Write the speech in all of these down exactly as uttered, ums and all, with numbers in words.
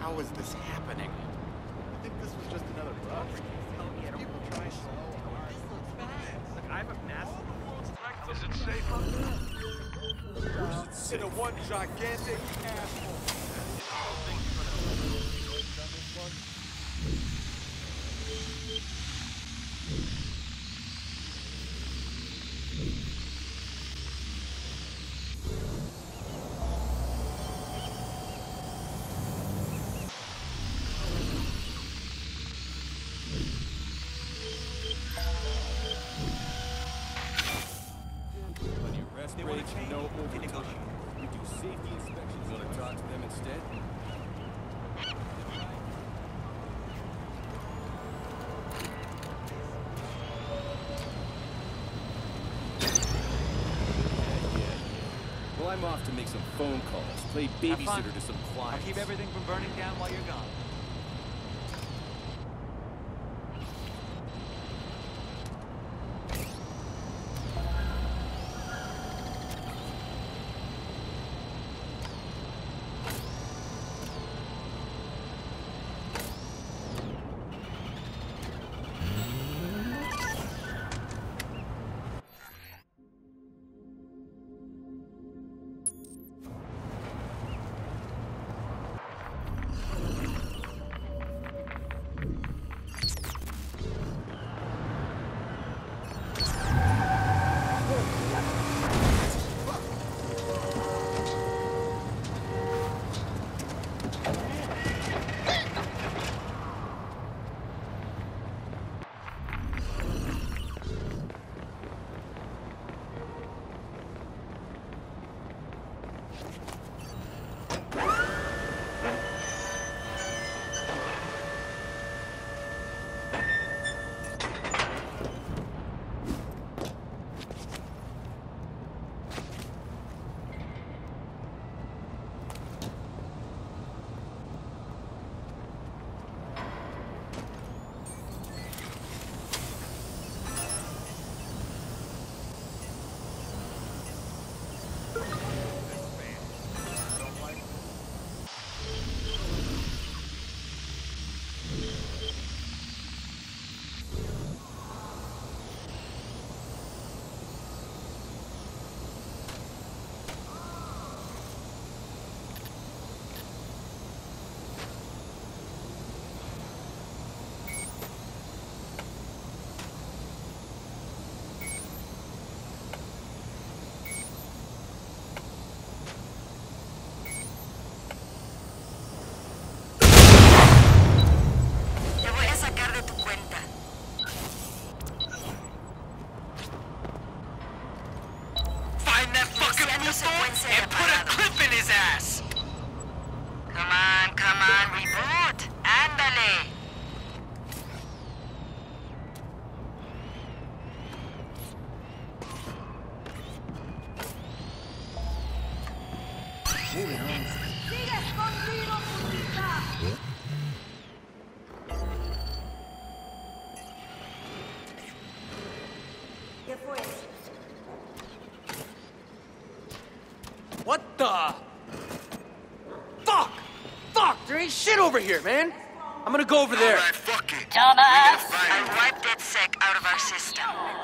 How is this happening? I think this was just another bug. People try so hard. This looks bad. Look, I have a massive... Is it safe up there? In a one gigantic asshole. They want to change. No overtime. We do safety inspections. You want to talk to them instead? Well, I'm off to make some phone calls, play babysitter to some clients. I'll keep everything from burning down while you're gone. And put a clip in his ass! Come on, come on, reboot! Ándale! Moving on. ¡Sigue escondido, putita! ¿Qué fue eso? What the? Fuck! Fuck! There ain't shit over here, man! I'm gonna go over there. All right, fuck it. Thomas! We gotta I find wiped DedSec out of our system.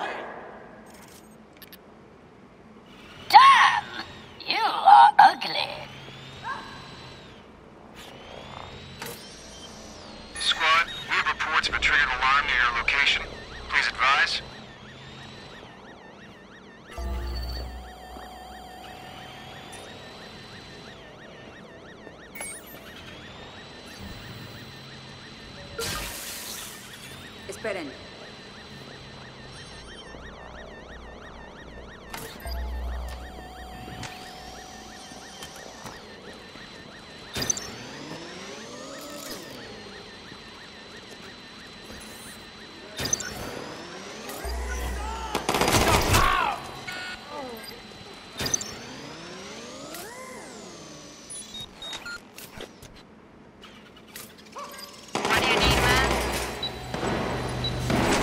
Damn! You are ugly. Squad, we have reports of a triggered alarm near your location. Please advise. Esperen. What do you need, man?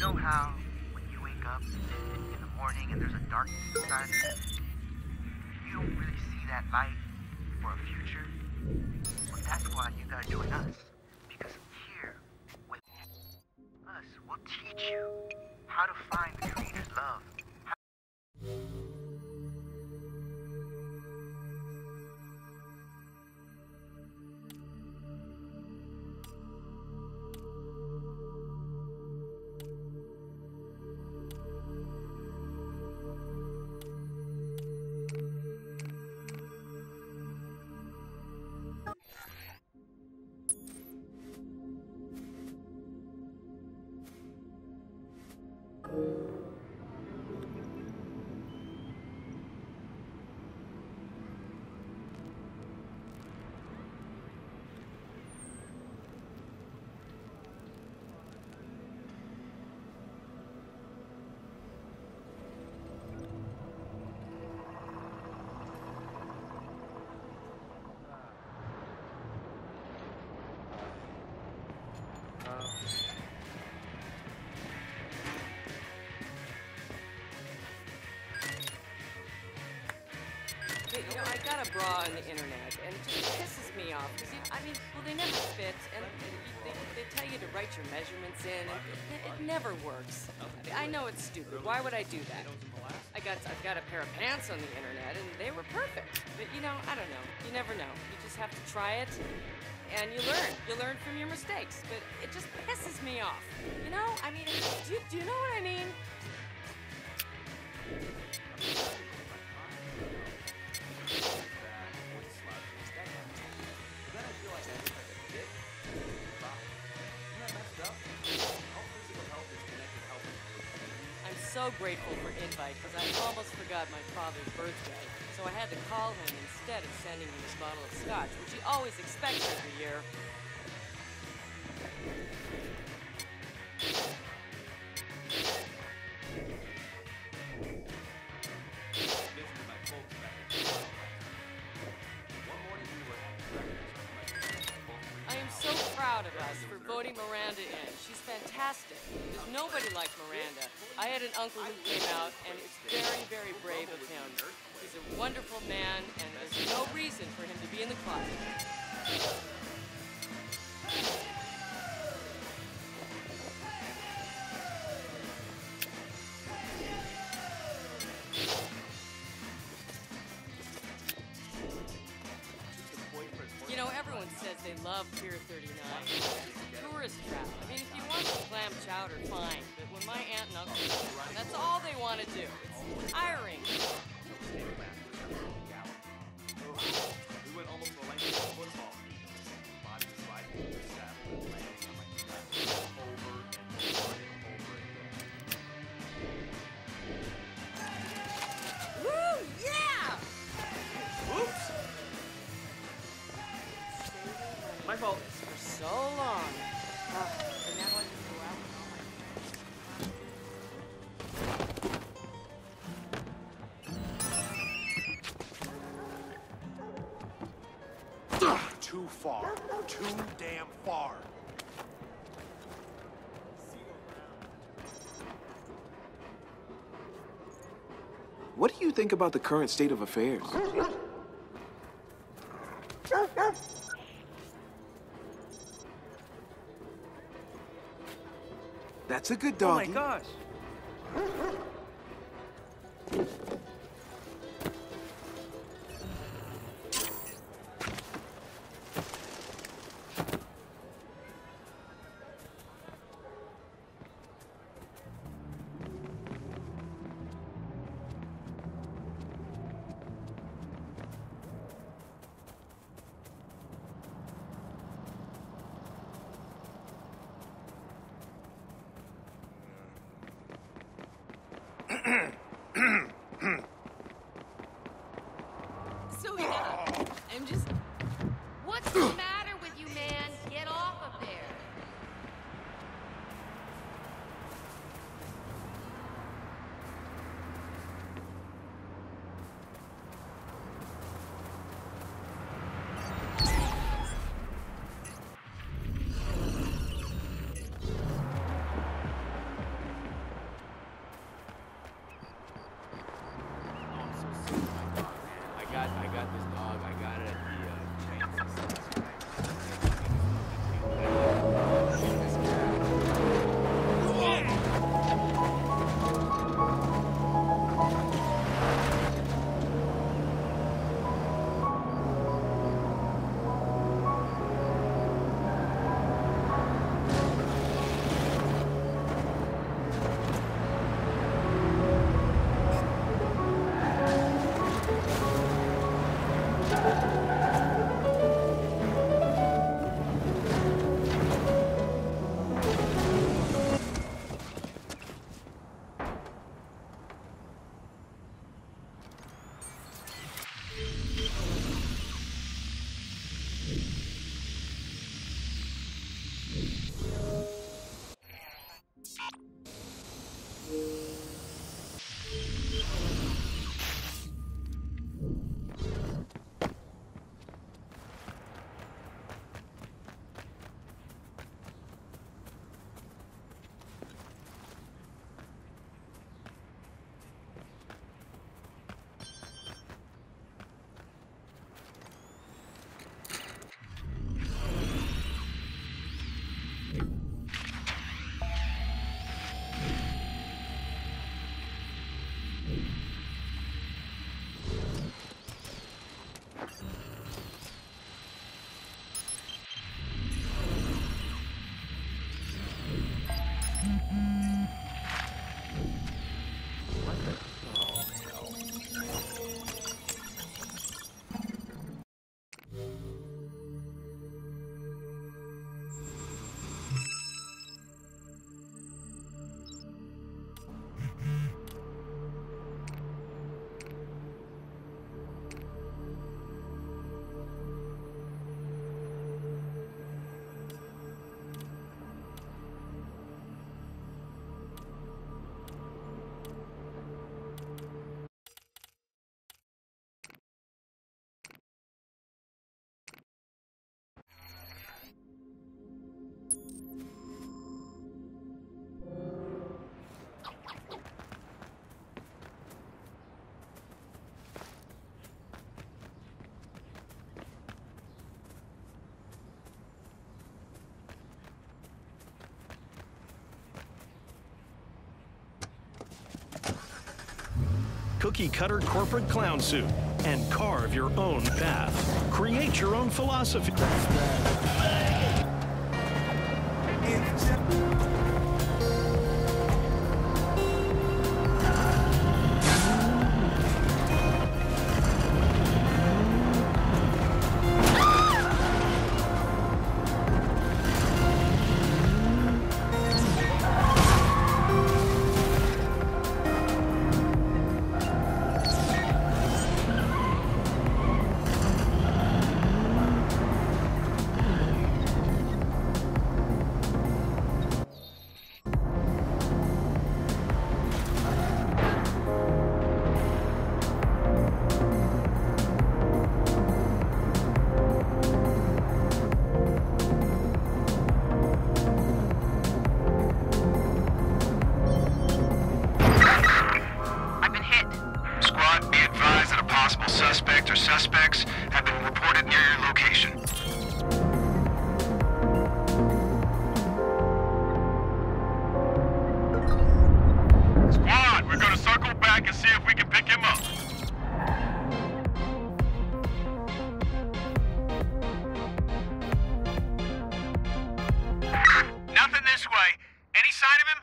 know how when you wake up in the morning and there's a darkness inside of you, you don't really see that light for a future? Well, that's why you gotta join us. Because here, with us, we'll teach you how to find the Creator's love. You know, I got a bra on the internet, and it just pisses me off. Because, I mean, well, they never fit, and they, they tell you to write your measurements in, and it, it never works. I mean, I know it's stupid. Why would I do that? I got, I've got a pair of pants on the internet, and they were perfect. But, you know, I don't know. You never know. You just have to try it, and you learn. You learn from your mistakes. But it just pisses me off. You know? I mean, do, do you know what I mean? I'm so grateful for Invite because I almost forgot my father's birthday, so I had to call him instead of sending him this bottle of scotch, which he always expects every year. I am so proud of us for voting Miranda in. She's fantastic. There's nobody like Miranda. I had an uncle who came out, and it's very, very brave of him. He's a wonderful man, and there's no reason for him to be in the closet. You know, everyone says they love Pier thirty-nine. It's tourist trap. I mean, if you want some clam chowder, fine. But when my aunt and uncle come around, that's all they want to do. It's tiring. We went almost to a length of football. Body was sliding into the saddle and landing on my lap over and over and over again. Woo! Yeah! Whoops! My fault. For so long. Uh, and now I can go out with all my Too far. Too damn far. What do you think about the current state of affairs? That's a good doggy. Oh my gosh. Cookie cutter corporate clown suit and carve your own path. Create your own philosophy. Suspect or suspects have been reported near your location. Squad, we're gonna circle back and see if we can pick him up. Nothing this way. Any sign of him?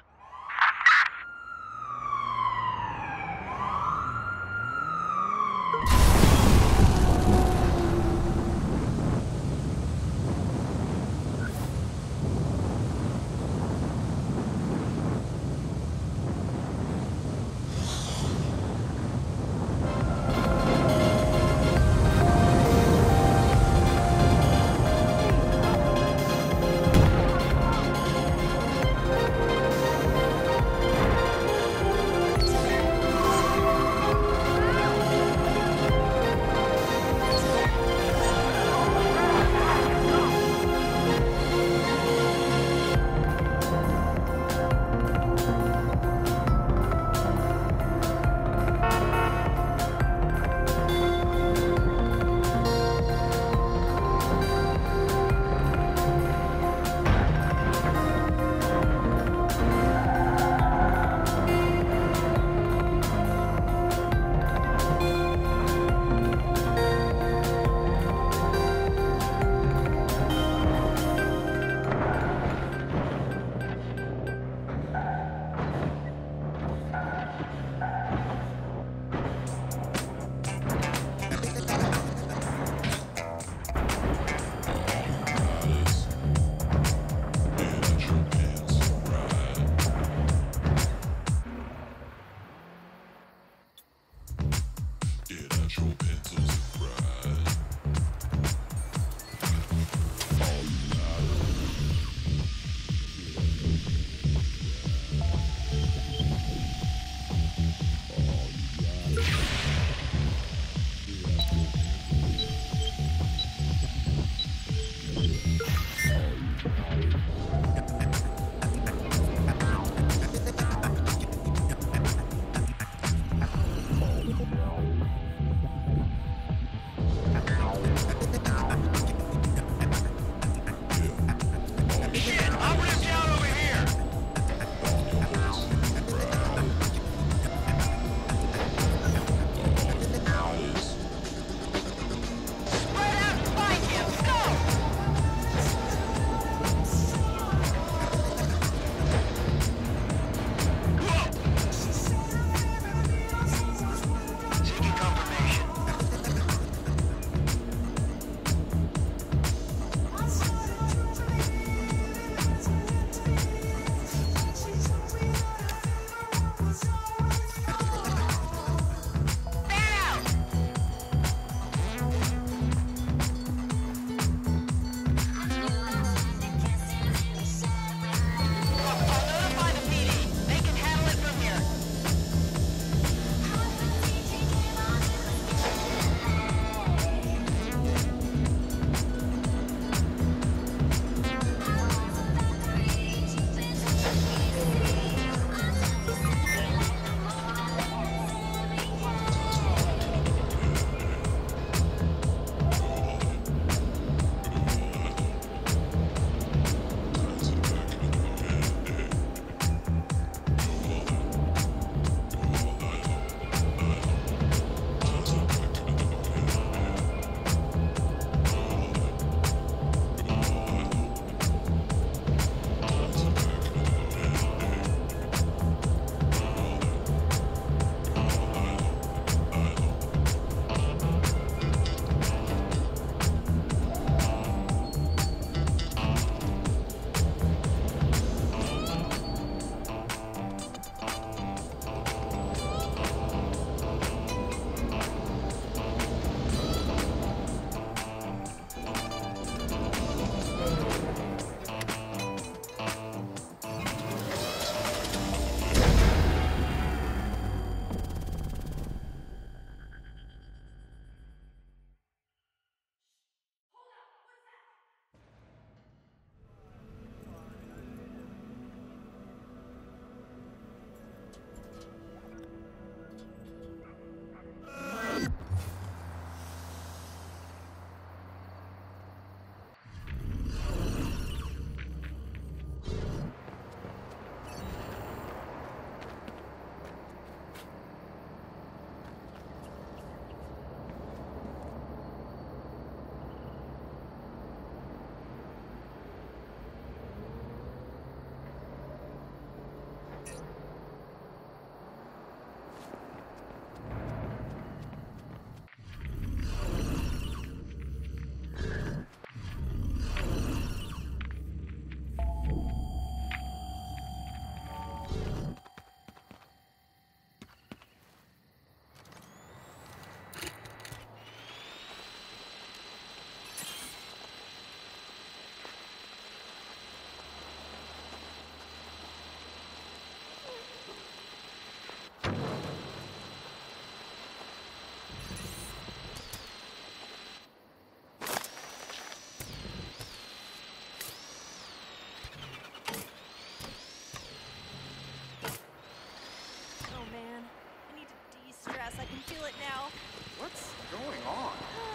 can feel it now. What's going on?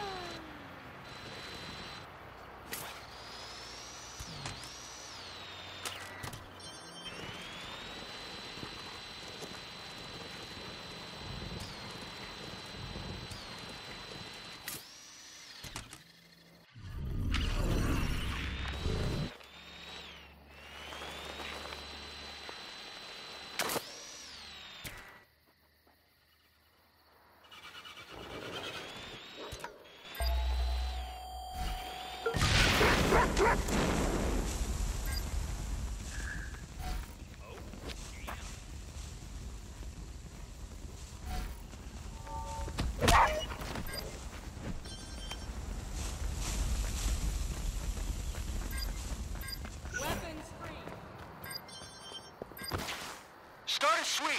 Start a sweep.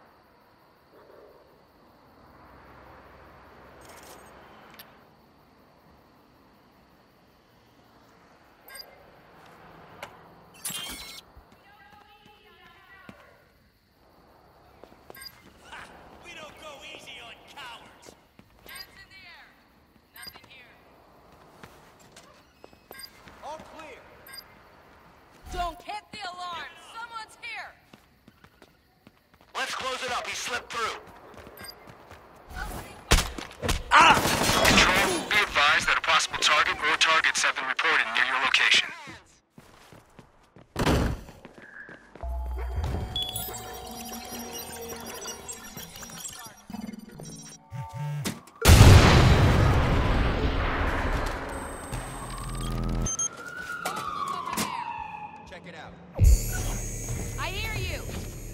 We don't go easy on cowards. Hands in the air. Nothing here. All clear. Don't hit the alarm. Someone's here. Let's close it up. He slipped through. Control, be advised that a possible target or targets have been reported near your location. Check it out. I hear you.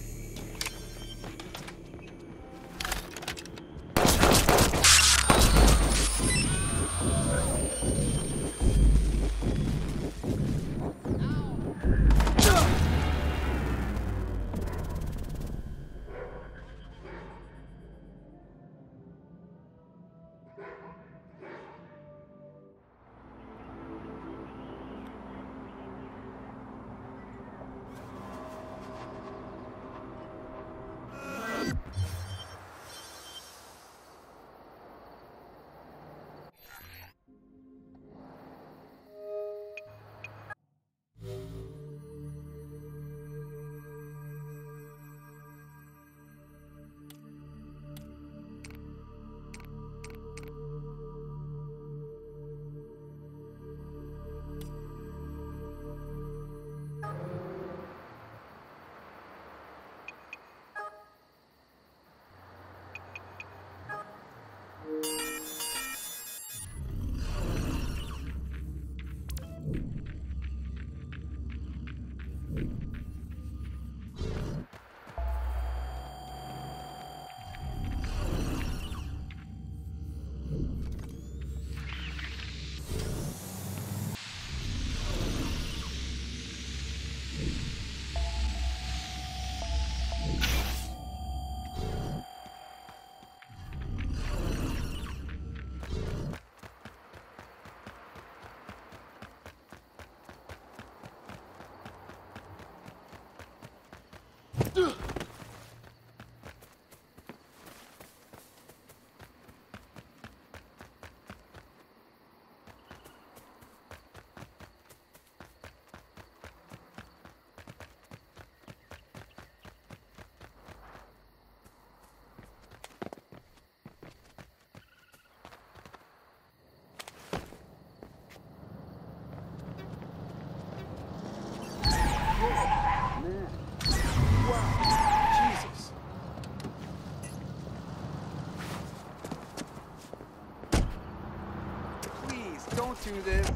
Jesus. Please, don't do this.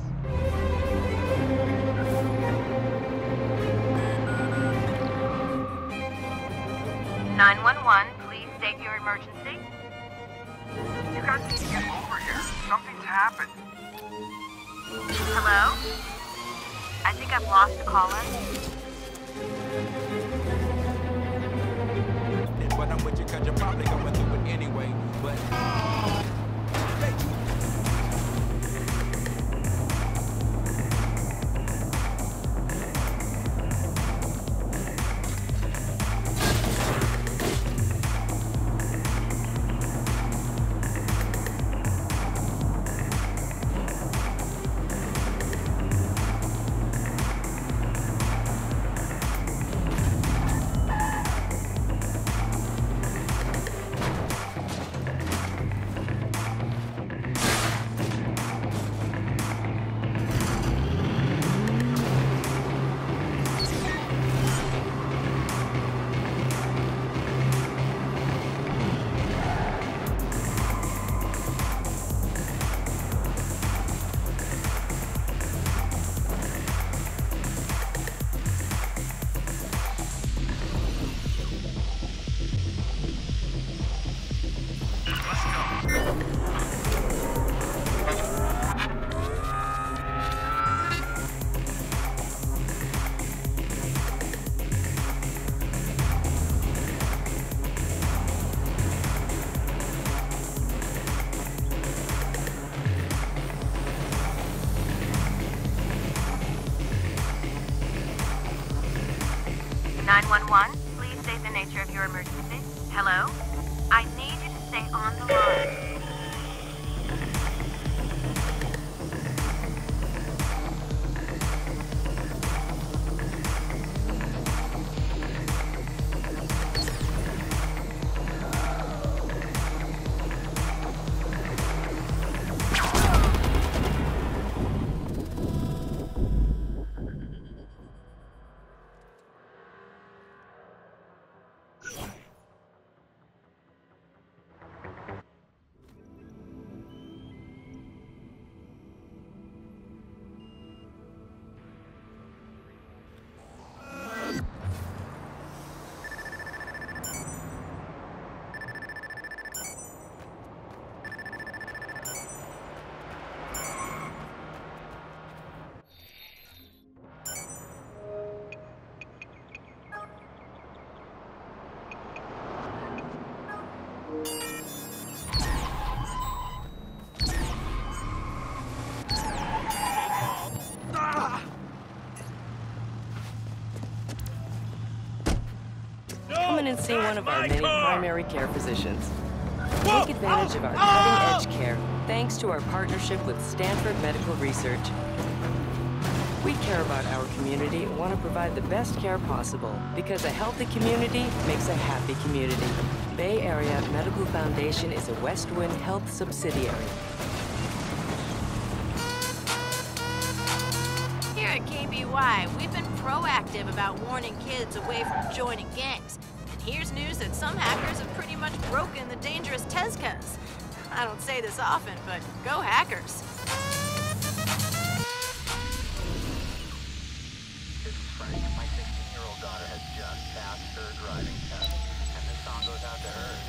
nine one one, please state your emergency. You guys need to get over here. Something's happened. Hello? I think I've lost a caller. But I'm with you cause you're probably going through it anyway. But nine one one, please state the nature of your emergency. Hello? I need you to stay on the line. Come in and see one of our many primary care physicians. Take advantage of our cutting-edge care thanks to our partnership with Stanford Medical Research. We care about our community and want to provide the best care possible because a healthy community makes a happy community. Bay Area Medical Foundation is a Westwind Health subsidiary. Here at K B Y, we've been proactive about warning kids away from joining gangs. And here's news that some hackers have pretty much broken the dangerous Tezcas. I don't say this often, but go hackers. This is Frank. My sixteen-year-old daughter has just passed her driving test. And this song goes out to her.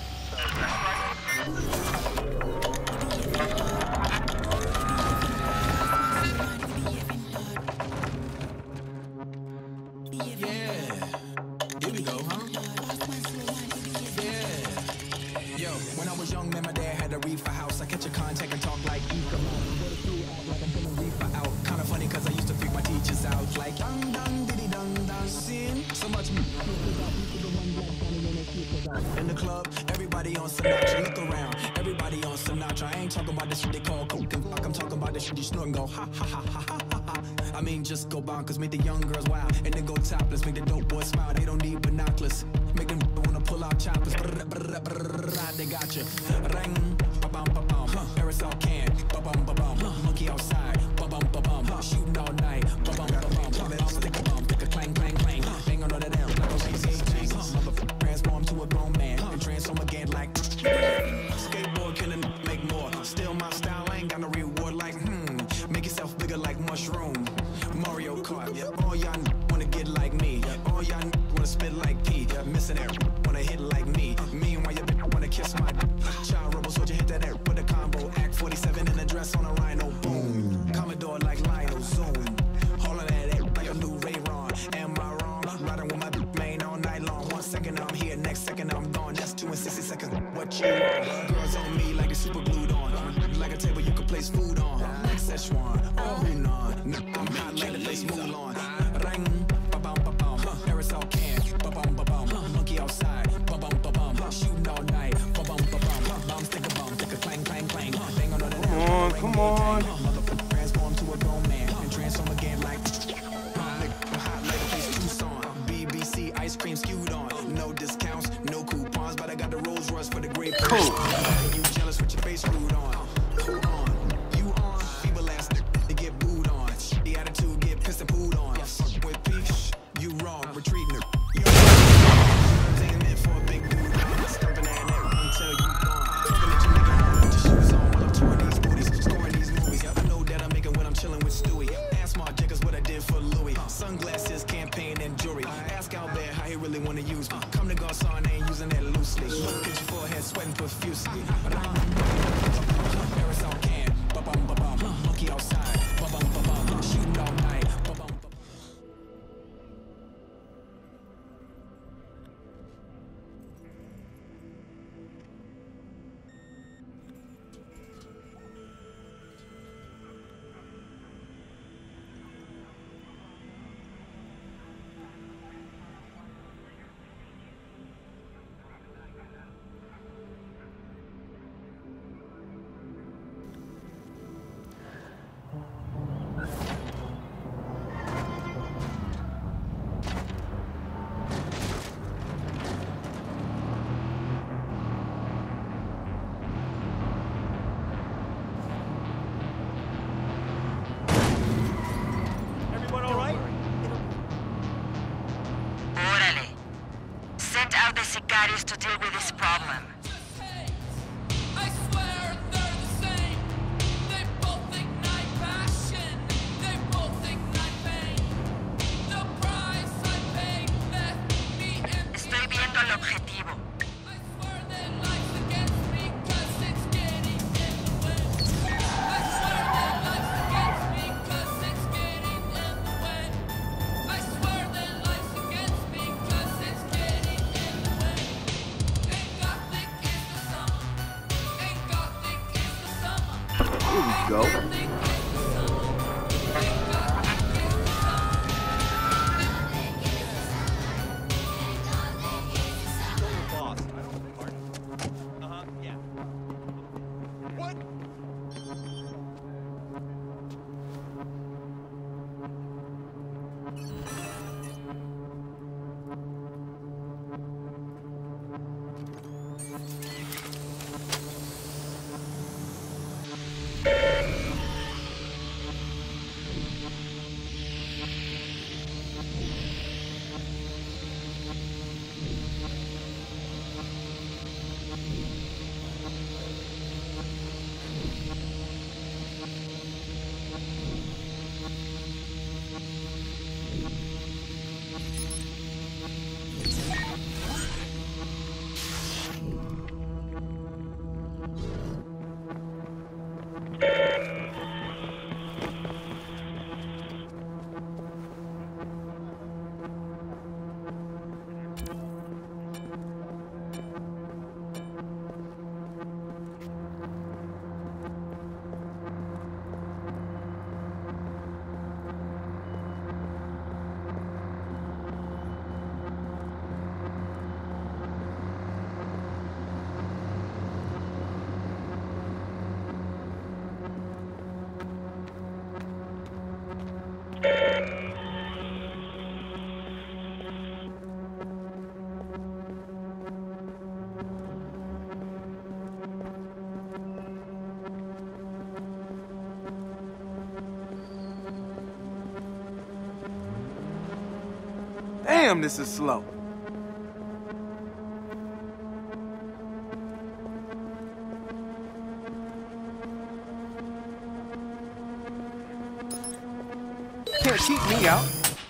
When I was young, man, my dad had a reefer house. I catch a contact and talk like you come on. Go to school, act like I'm feeling reefer out. Kinda funny cause I used to freak my teachers out. Like dun dun diddy dun dun sin. So much me. In the club, everybody on Sinatra. Look around, everybody on Sinatra. I ain't talking about this shit they call coke and fuck. I'm talking about this shit you snort and go ha ha ha ha ha ha. I mean just go bonkers, make the young girls wild. And then go topless, make the dope boys smile. They don't need binoculars. Make them wanna pull out choppers. Brr, brr, brr, brr, they got you. Ring, ba-bum, ba-bum. Aerosol can, ba-bum, ba-bum. Monkey outside, ba-bum, ba-bum. Shooting all night, ba-bum, ba-bum. Let off, stick a bum, pick a clang, clang, clang. Bang on all that down, like a racing chain. Motherfucker transform to a grown man and transform again like skateboard killing, make more. Still my style, I ain't got no reward like hmm. Make yourself bigger like mushroom. Mario Kart, yeah. All y'all wanna get like me. All y'all wanna spit like P. Missing air, wanna hit like me. Meanwhile, you wanna kiss my child rebel soldier, hit that air with a combo. Act forty-seven in a dress on a rhino. Boom. Commodore like Lionel Zoom. All of that air like a new Ray-Ron. Am I wrong? Riding with my main all night long. One second I'm here, next second I'm gone. That's two and sixty seconds. What you want? Girls on me like it's super glued on. Like a table you can place food on. Like Szechuan. Oh, no. I'm hot like the place Mulan. Ring. Ba-bum, ba-bum. Aerosol can. Ba-bum, ba-bum. Monkey outside. Ba-bum, ba-bum. Shooting all night. Ba-bum, ba-bum. Bomb, stick a bomb. Stick a clang, clang, clang. Bang on all that. Come on, come on. Motherfucker transform to a grown man. And transform again like hot like a place Tucson. B B C ice cream skewed on. No discounts, no coupons. But I got the Rolls Royce for the great cool. You jealous with your face screwed on. Hold on. You on. Feeble ass they get booed on. The attitude get pissed and pooed on. Fuck with peace. You wrong. Retreating her. You ain't meant for a big dude. Stumping that neck until you gone. Talking at your nigga home with your shoes on while I'm touring these booties. Scoring these movies. I know that I make it when I'm chilling with Stewie. Ask Mark Jacobs what I did for Louis. Sunglasses, campaign, and jewelry. Ask Albert how he really wanna use me. Come to Garcon, I ain't using that loosely. Look at your forehead, sweating profusely. sent out the sicarios to deal with this problem. I swear they're the same. They both ignite passion. They both ignite pain. The price I paid left me empty. Estoy viendo el objetivo. I swear their life's against me 'cause it's getting in the way. I swear their life's against me 'cause it's getting in the way. I swear their life's against me 'cause it's getting in the way. Ain't Gothic is the summer. Ain't Gothic is the summer. Here we go. Boss. I don't think Martin. Uh-huh, yeah. What? Damn, this is slow. Can't keep me out.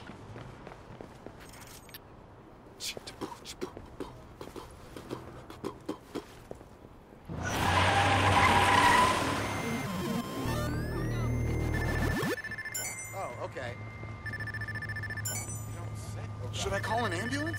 Oh, okay. Should I call an ambulance?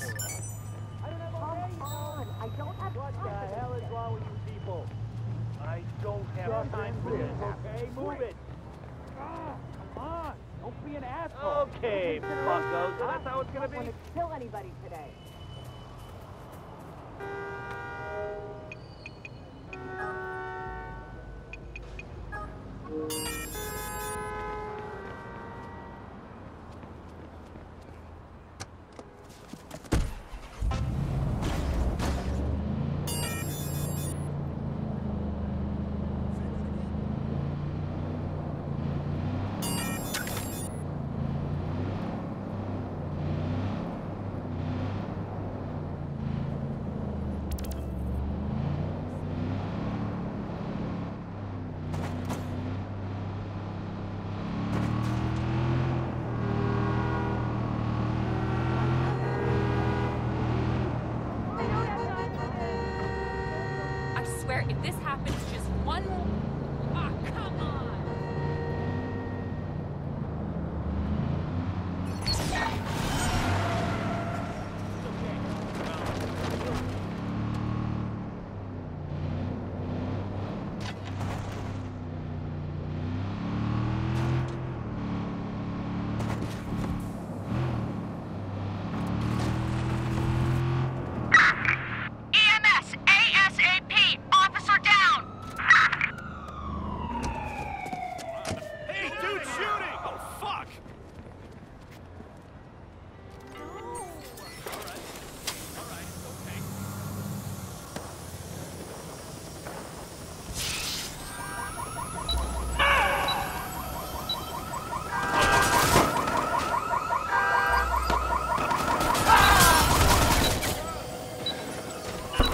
What the hell is wrong with you people? I don't have time for this, okay? Move it! Ah, come on! Don't be an asshole! Okay, bucko, so that's how it's gonna be? I don't want to kill anybody today. If this happens just one more... Ah, come on! E M S, ASAP! Officer down!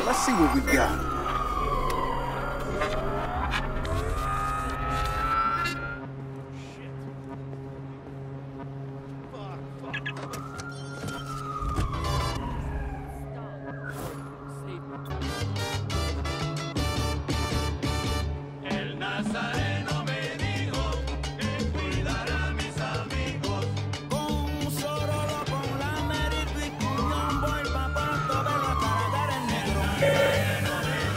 Let's see what we got. Negro.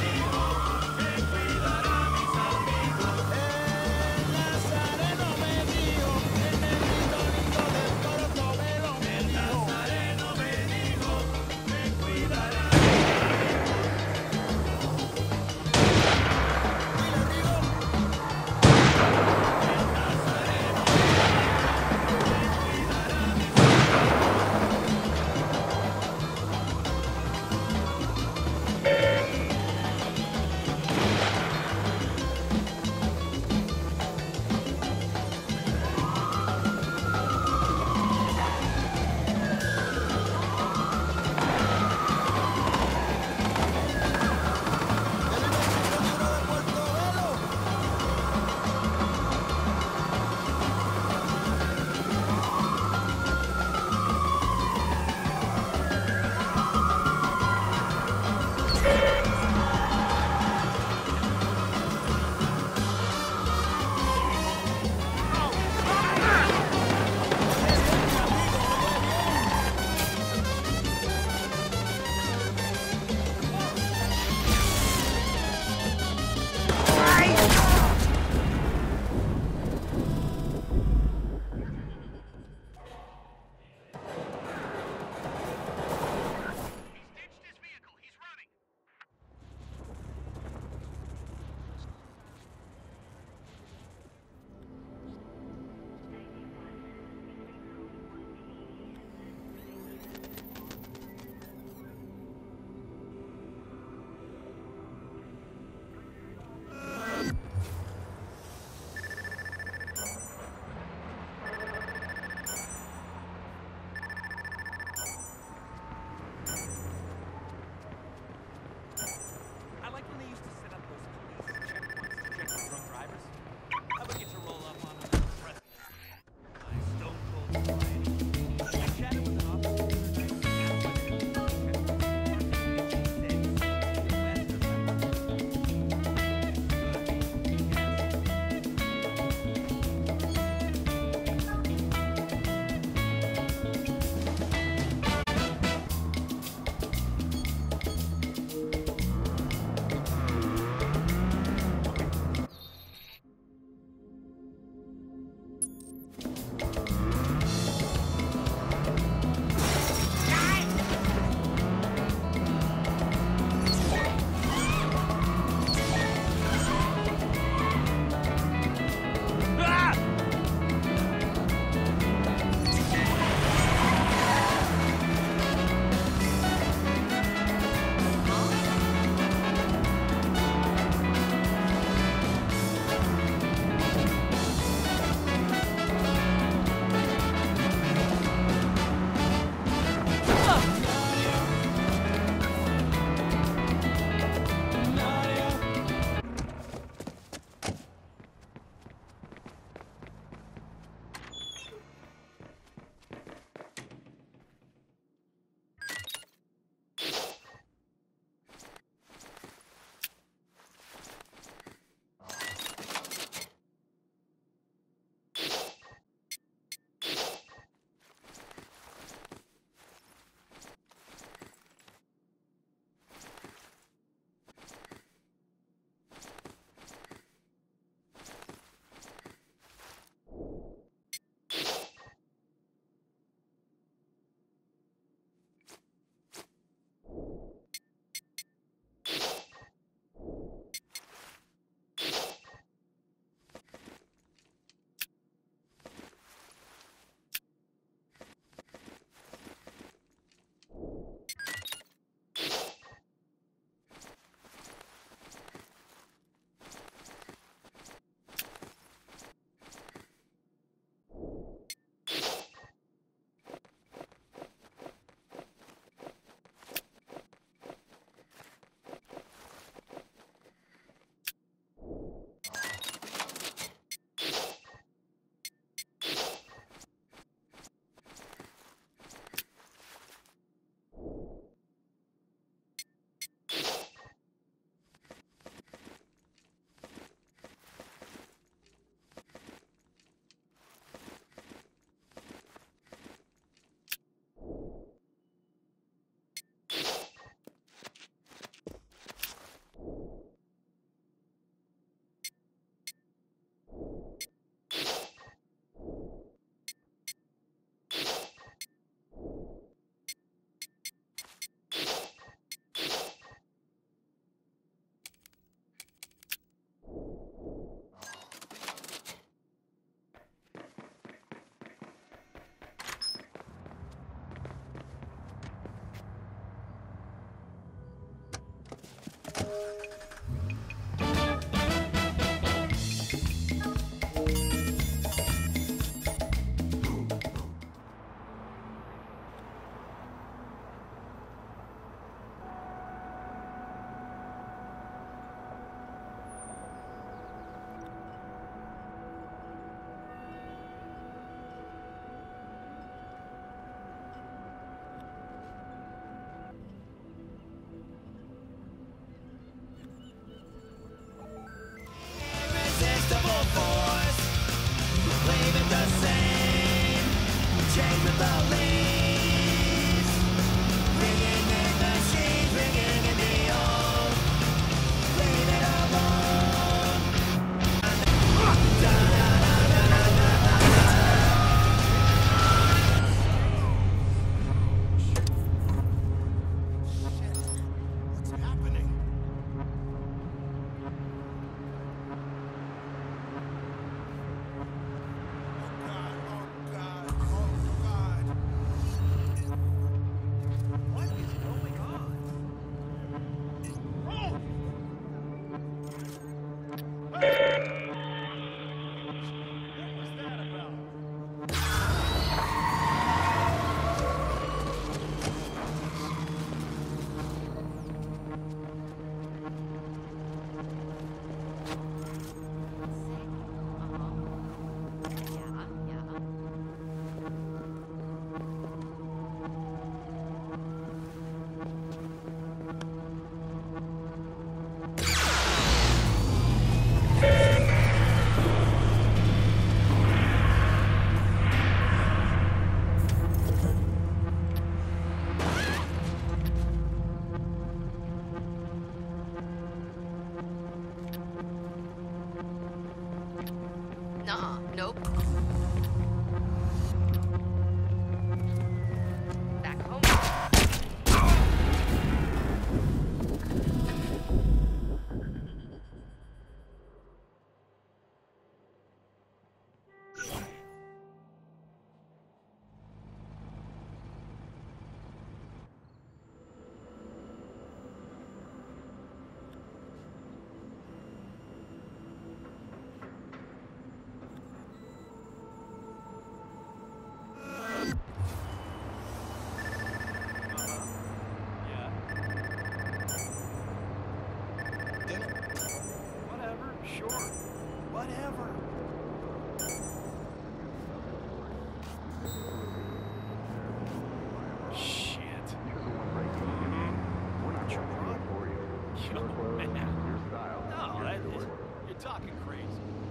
Oh, man. No, that is, you're talking crazy.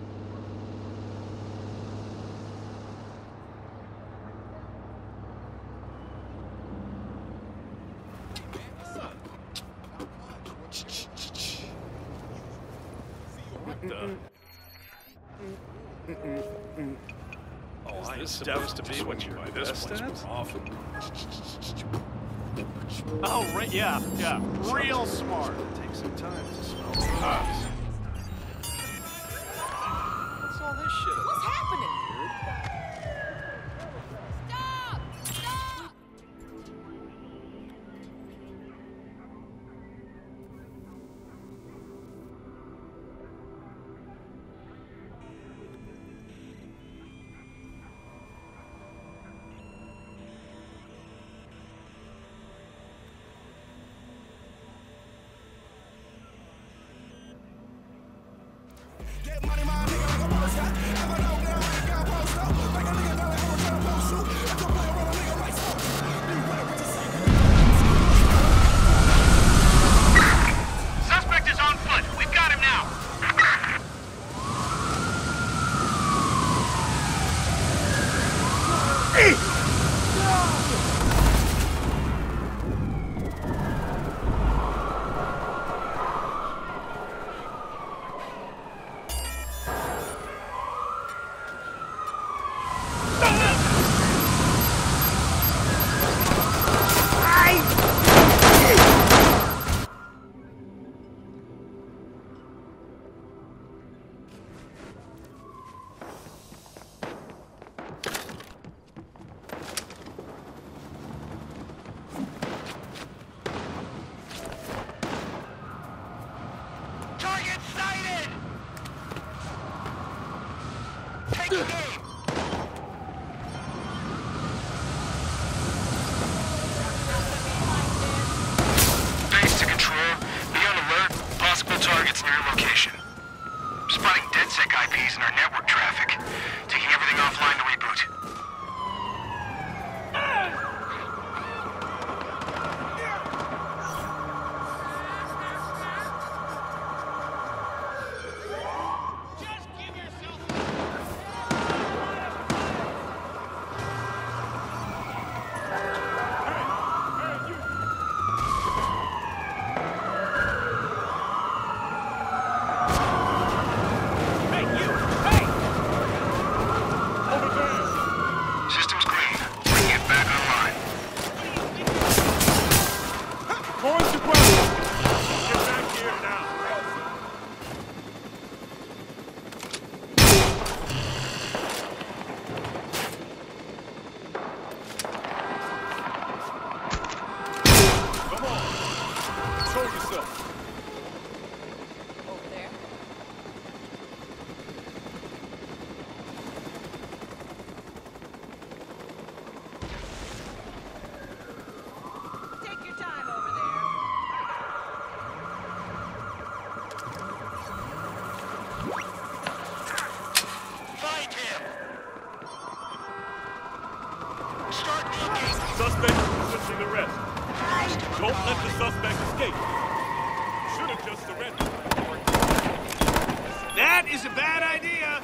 What the? Oh, I this supposed to be what your best at? Awful. Oh, right, yeah, yeah. Real smart. Take some time to smell the hops. What's all this shit about? What's happening? Stop! Stop! Suspect is on foot. We've got him now. Target sighted! Take aim! Base to control. Be on alert. Possible targets near location. Spotting DedSec I Ps in our network traffic. Taking everything offline to reboot. Systems green. Bring it back online. Going to ground. Get back here now. Come on. Show yourself. Over there. Take your time over there. Find him! Start looking! Suspect is resisting arrest. Don't let the suspect escape. Should have just surrendered. That is a bad idea.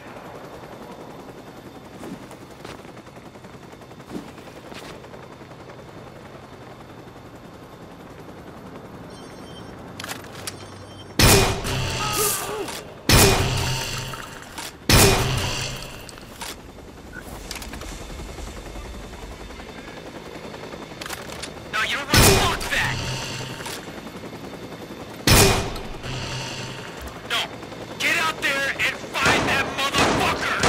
No, you don't want to fuck that! No! Get out there and find that motherfucker!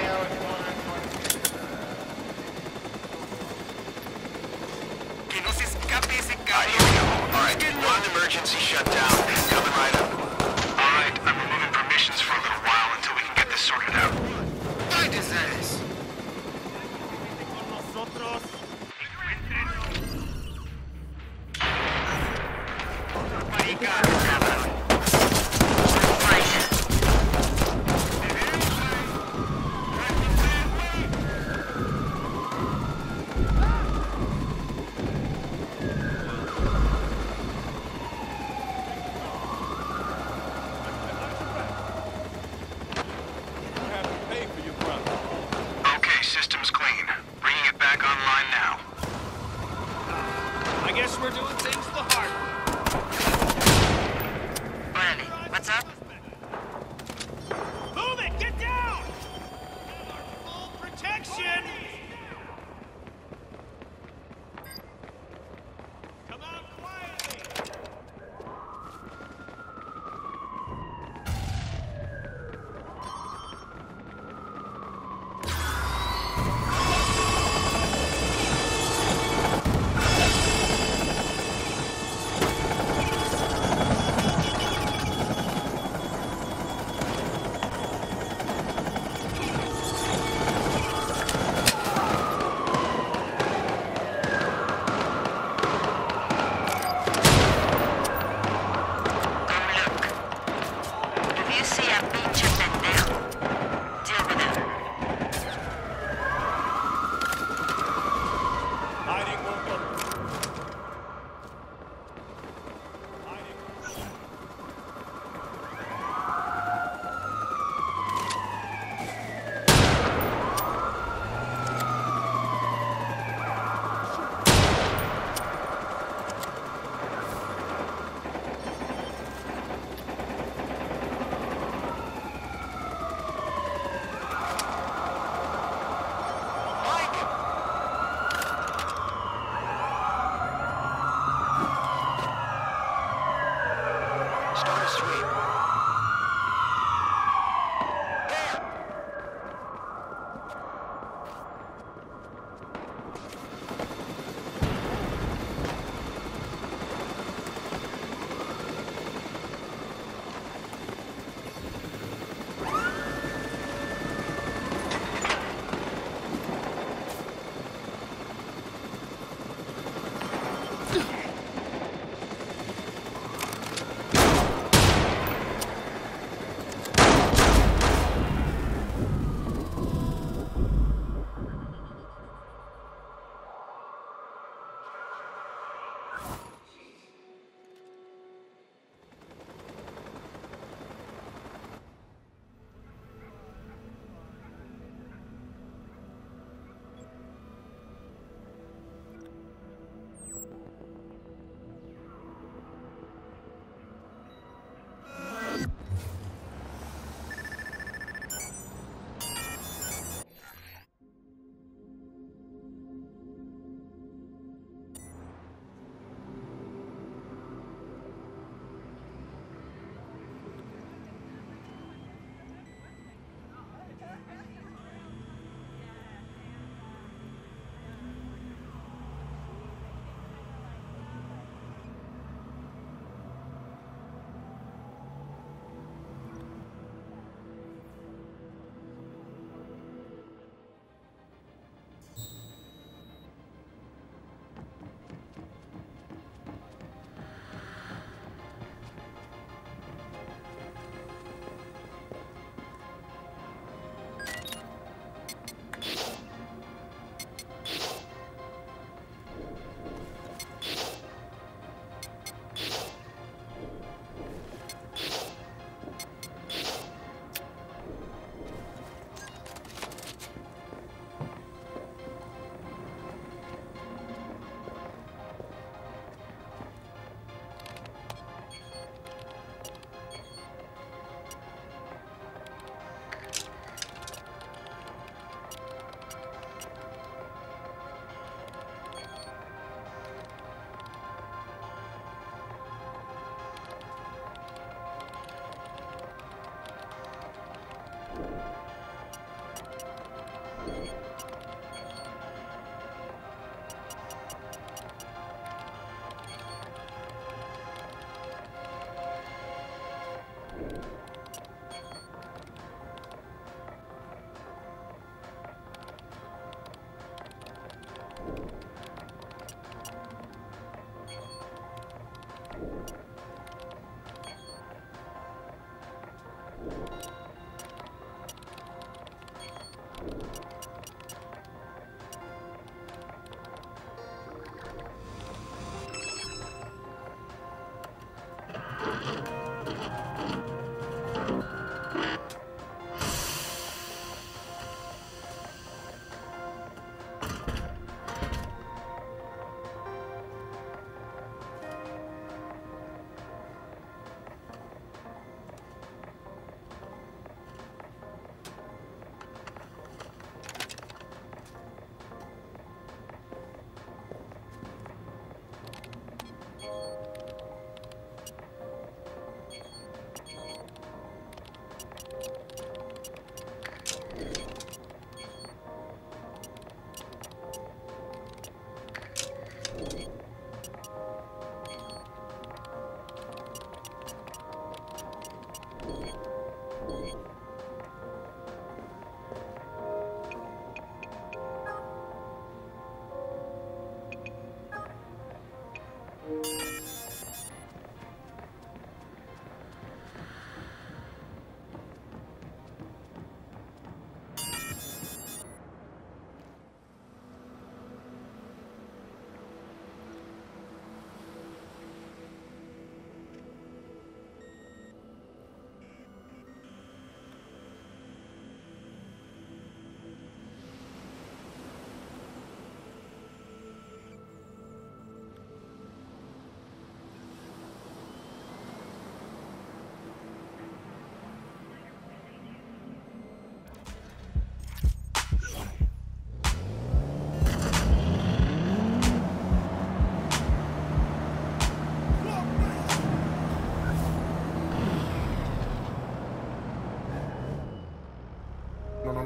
Que no se escape ese cabrón! Alright, run emergency shutdown. Coming right up. Alright, I'm removing permissions for a little while until we can get this sorted out. Find his ass! Start a sweep.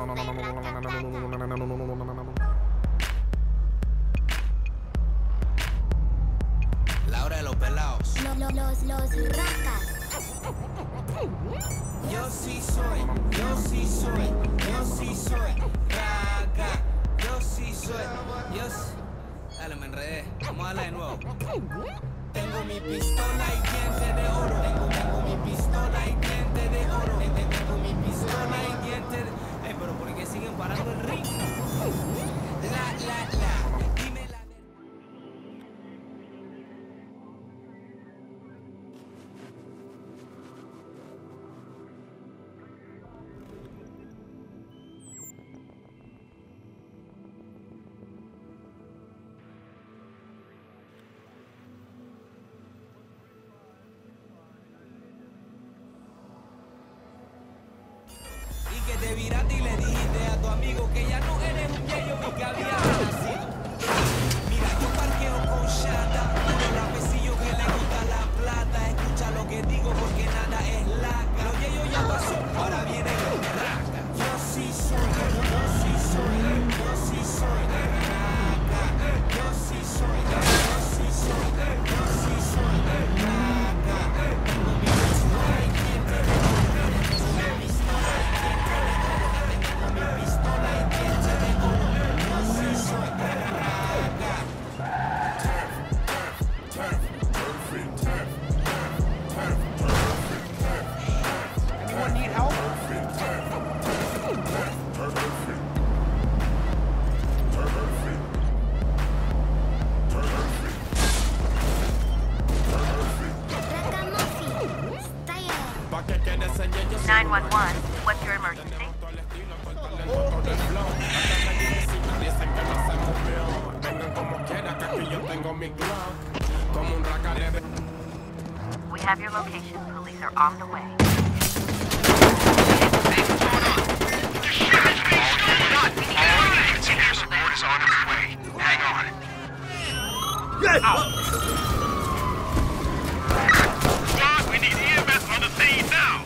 La hora de los pelados. Los, los, los racas. Yo sí soy, yo sí soy, yo sí soy raga. Yo sí soy, yo sí. Dale, me enredé. Vamos a darle de nuevo. Tengo mi pistola y dientes de oro. Tengo, tengo mi pistola y dientes de oro. Tengo, tengo mi pistola y dientes de... Ey, pero ¿por qué siguen parando el ring? La, la, la. Dime la... Que te viraste y le dijiste a tu amigo que ya no eres un viejo y que había nacido. Mira, yo parqueo con chata, un rapecillo que le gusta la plata. Escucha lo que digo porque nada es laca. Los viejos ya pasó, ahora viene el raca. Yo sí soy, yo sí soy, yo sí soy raca. Yo sí soy, yo sí soy, yo sí soy raca. Tengo mi pistola y dientes de oro. Tengo mi pistola y dientes de oro. Tengo mi pistola y dientes de oro. Yo sí soy raga. Turf, turf, turf, turf, turf, turf, turf, turf. Anyone need help? nine one one, what's your emergency? We have your location. Police are on the way. Air support is on its way. Hang on. Squad, we need E M S on the scene now.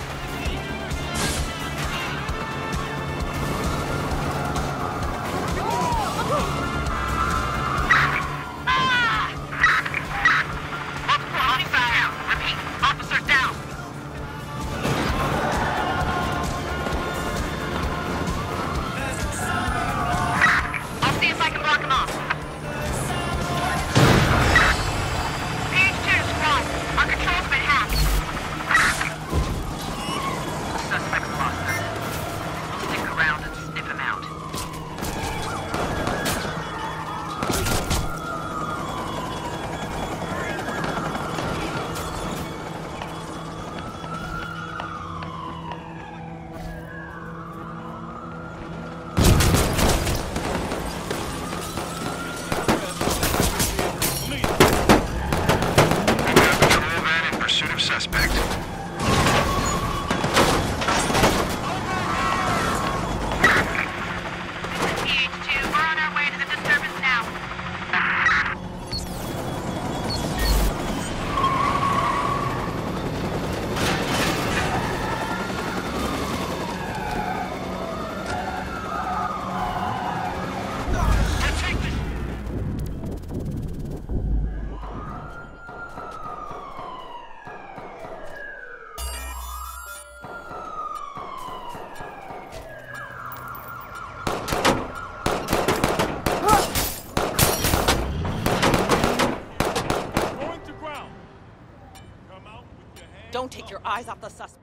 Don't take your eyes off the suspect.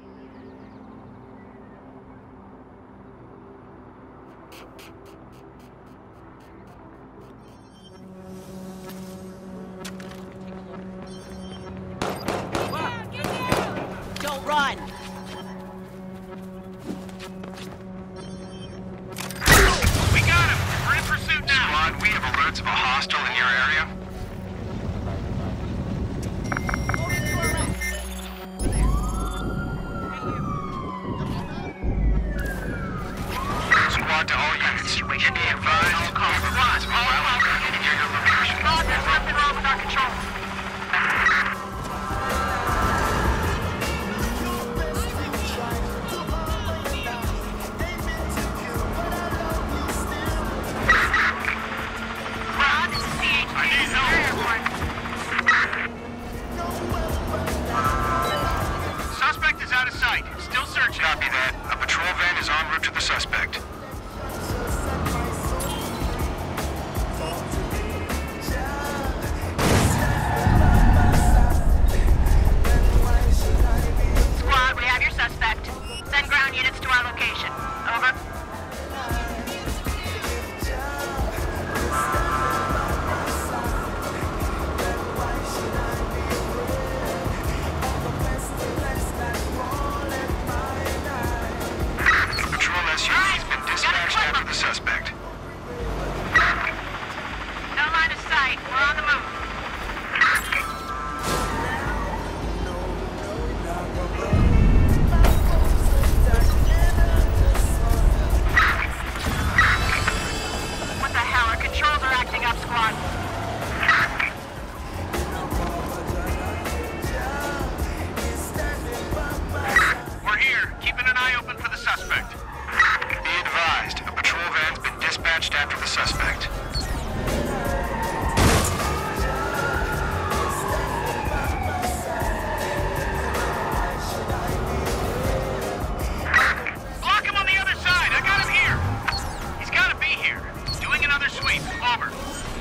Don't run! We got him! We're in pursuit now! Squad, we have alerts of a hostile in your area. Squad to all units. Get the advised. All calls. Squad, all calls. Near your location. Squad, there's nothing wrong with our control. en route to the suspect. Squad, we have your suspect. Send ground units to our location. Over. The suspect. No line of sight. We're on the move. What the hell? Our controls are acting up, squad. We're here, keeping an eye open for the suspect. Be advised, a patrol van's been dispatched after the suspect. Block him on the other side! I got him here! He's gotta be here. Doing another sweep. Over.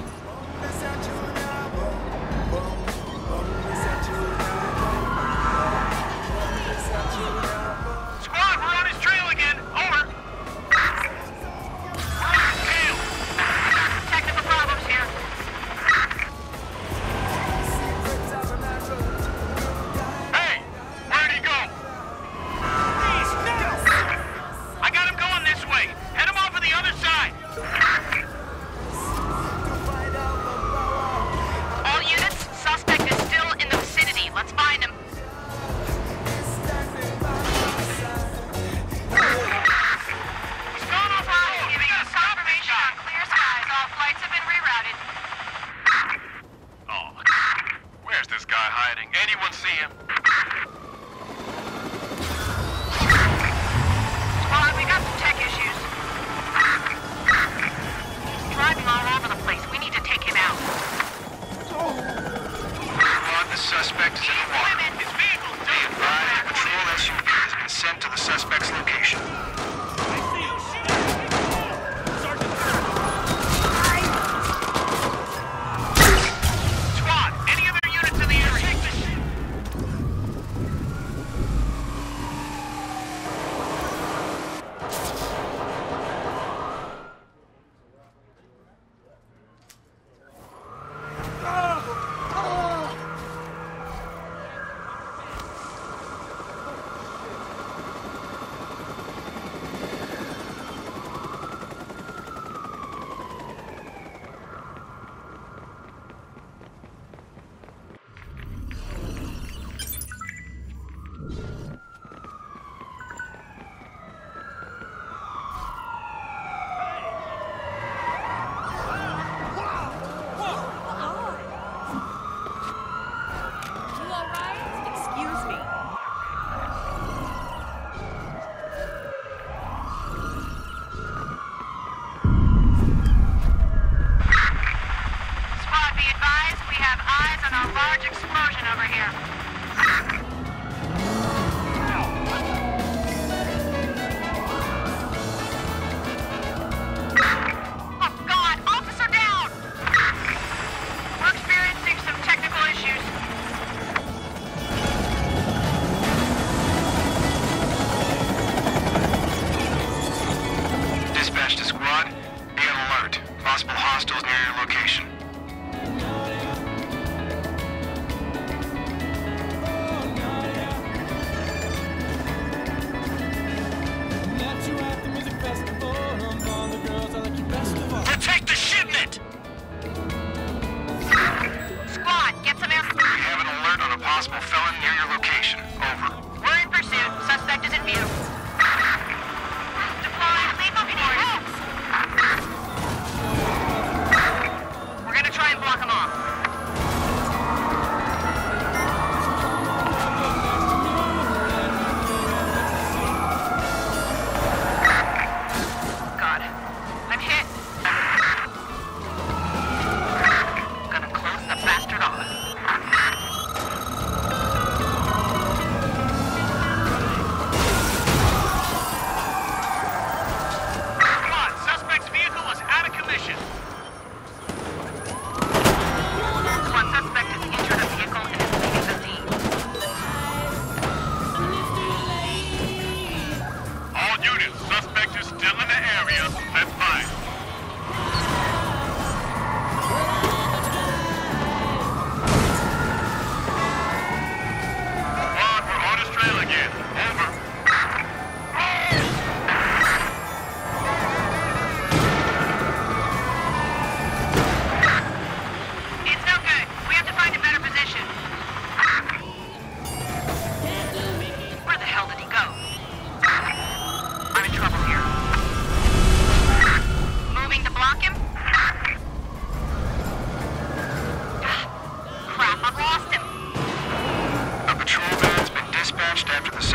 Squad, we're on his trail again. Over. Technical problems here. Hey, where'd he go? I got him going this way. Head him off of the other side. All units, suspect is still in the vicinity. Let's find him. He's gone off road, giving us confirmation on clear skies. All flights have been rerouted. Oh, where's this guy hiding? Anyone see him? Squad, we got some tech issues. He's driving all over the place. We need to take him out. Squad, the suspect is in the water. His vehicle's Be advised, a patrol S U V has been sent to the suspect's location. Squad, any other units in the area?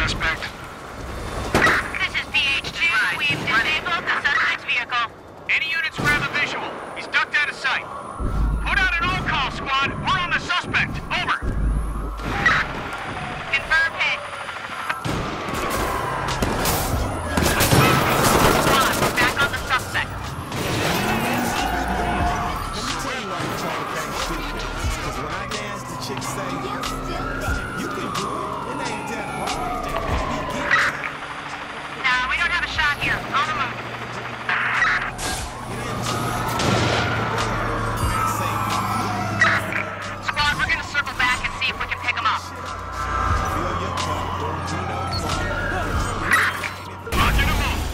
suspect? This is P H two. We've disabled the suspect's vehicle. Any units grab a visual. He's ducked out of sight. Put out an all-call, squad. We're on the suspect. Over. Confirm hit. Squad, we're back on the suspect. Cause when I dance, the chicks say, you can do it. It ain't that hard. Nah, we don't have a shot here. On the move. Squad, we're gonna circle back and see if we can pick him up. Launching him up.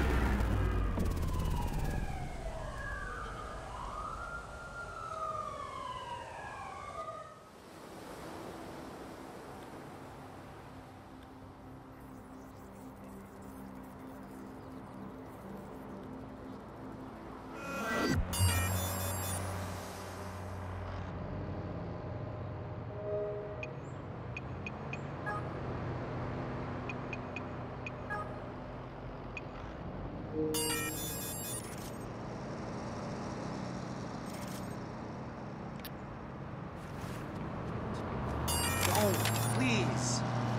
Don't, please.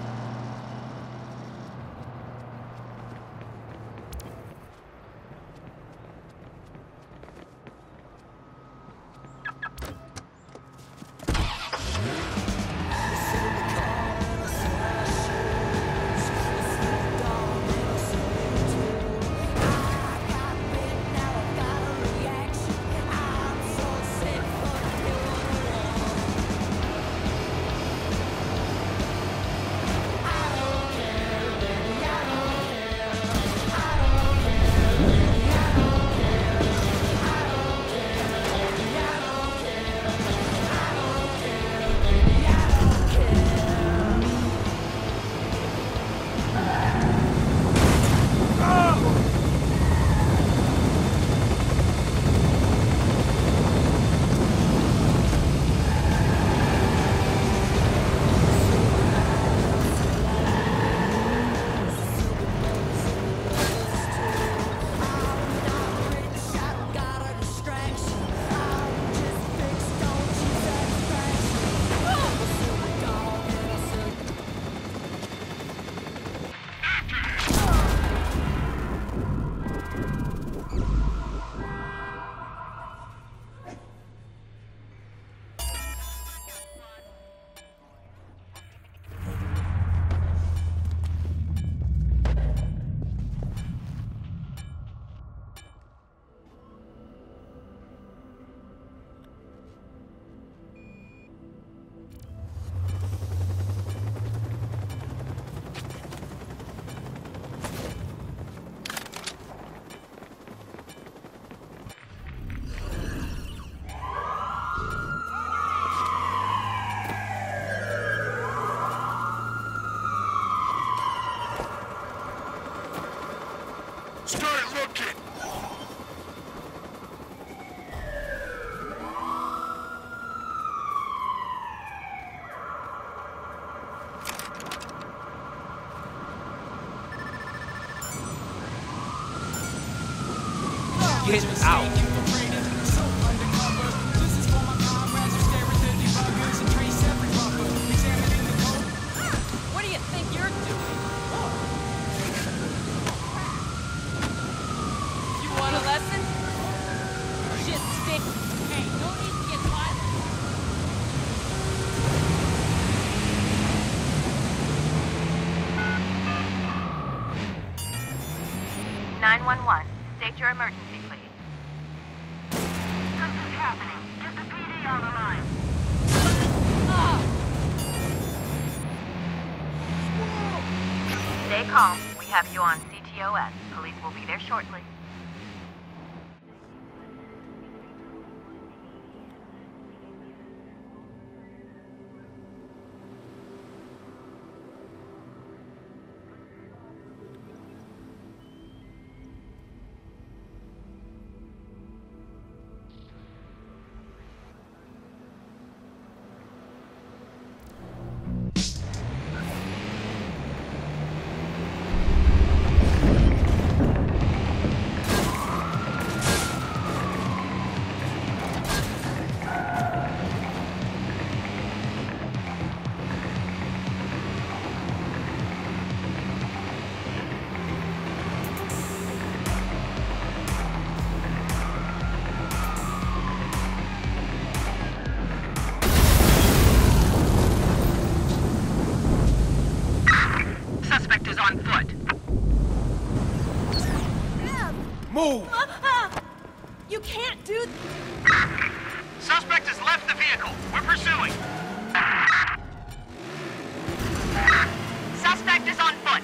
Start looking! Get out. What do you think you're doing? You want a lesson? Shit stinks. Hey, no need to get violent. nine one one. State your emergency, please. Something's happening. Get the P D on the line. Stay calm. We have you on C T O S. Police will be there shortly. Move! Uh, uh, you can't do th Suspect has left the vehicle. We're pursuing. Suspect is on foot.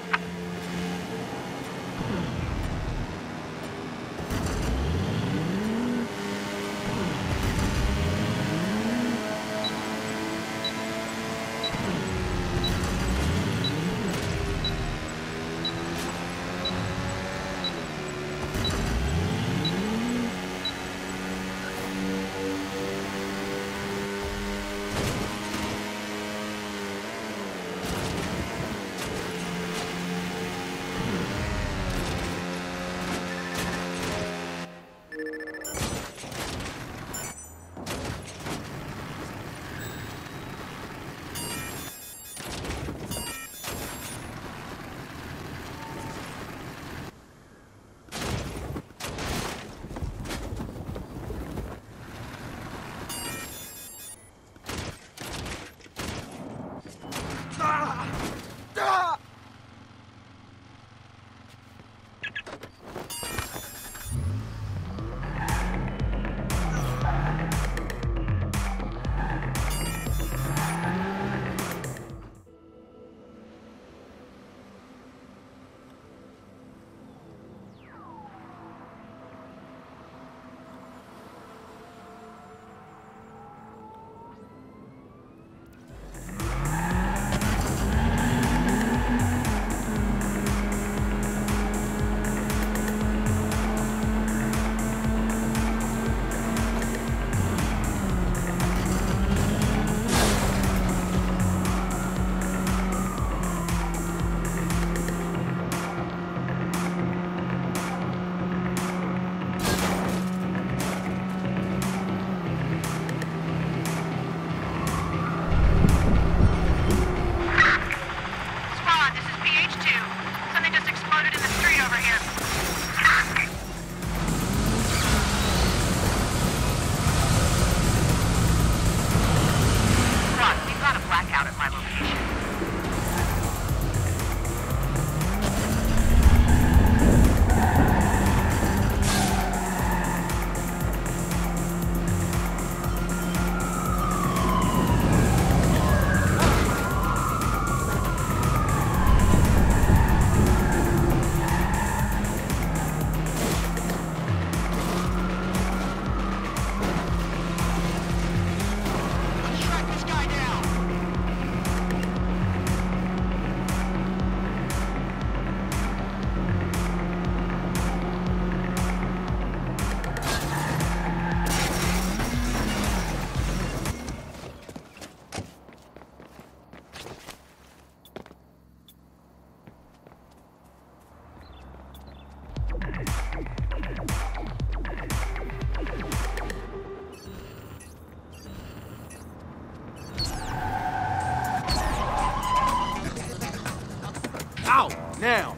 Now!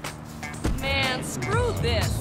Man, screw this!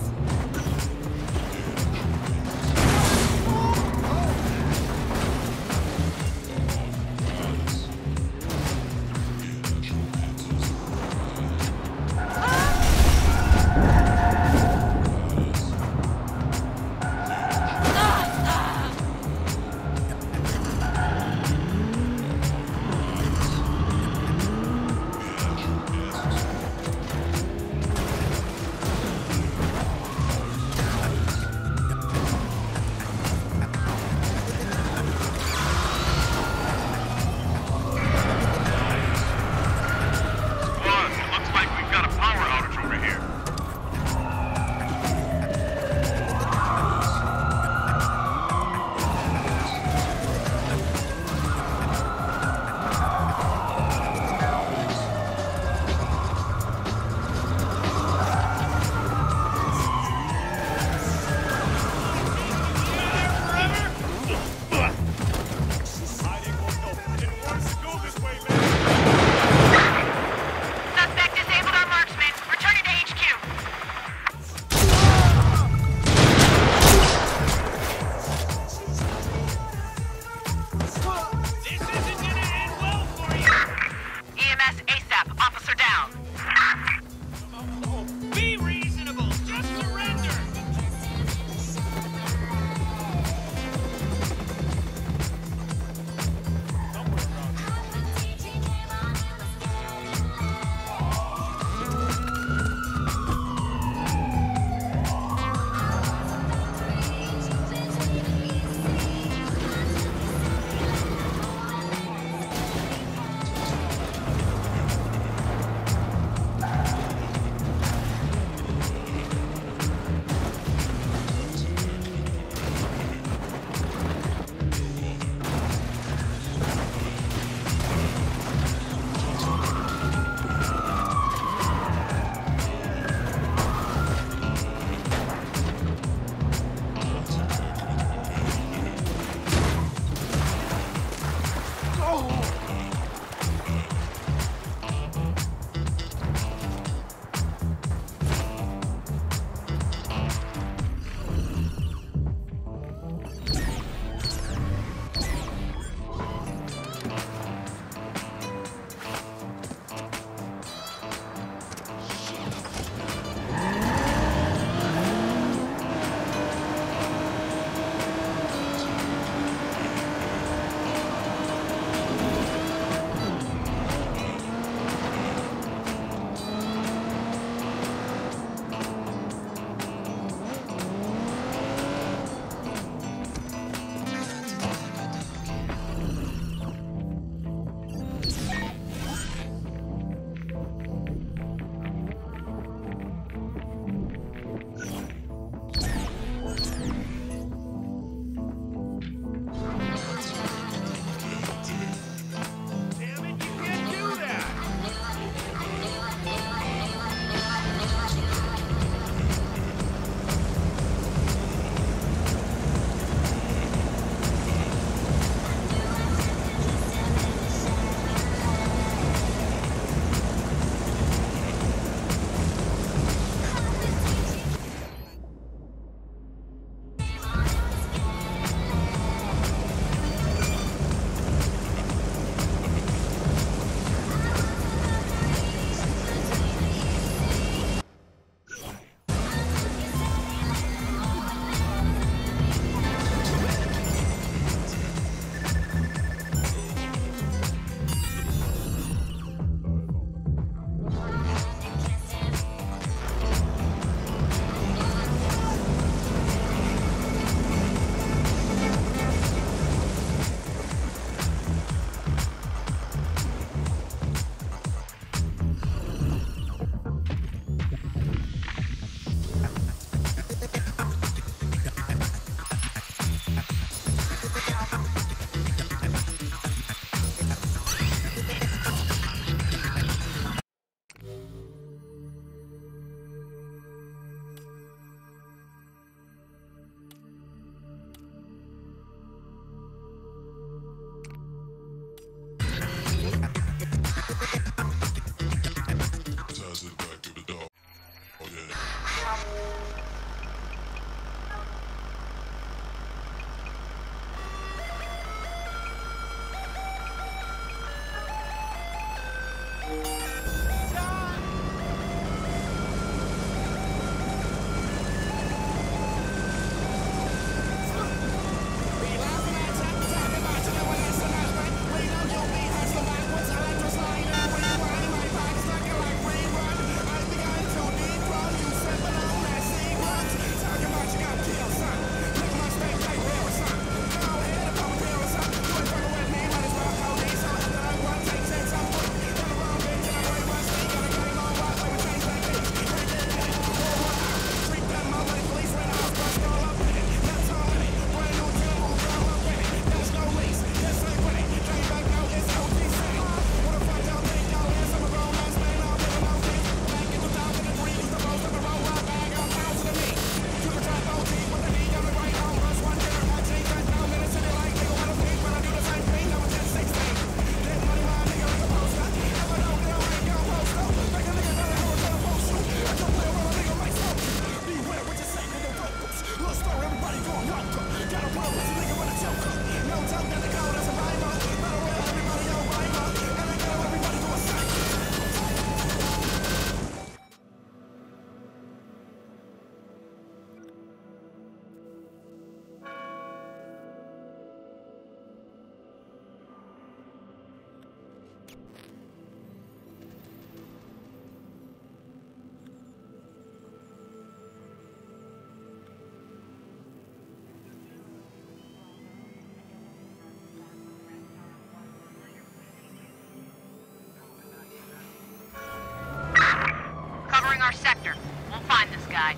our sector. We'll find this guy.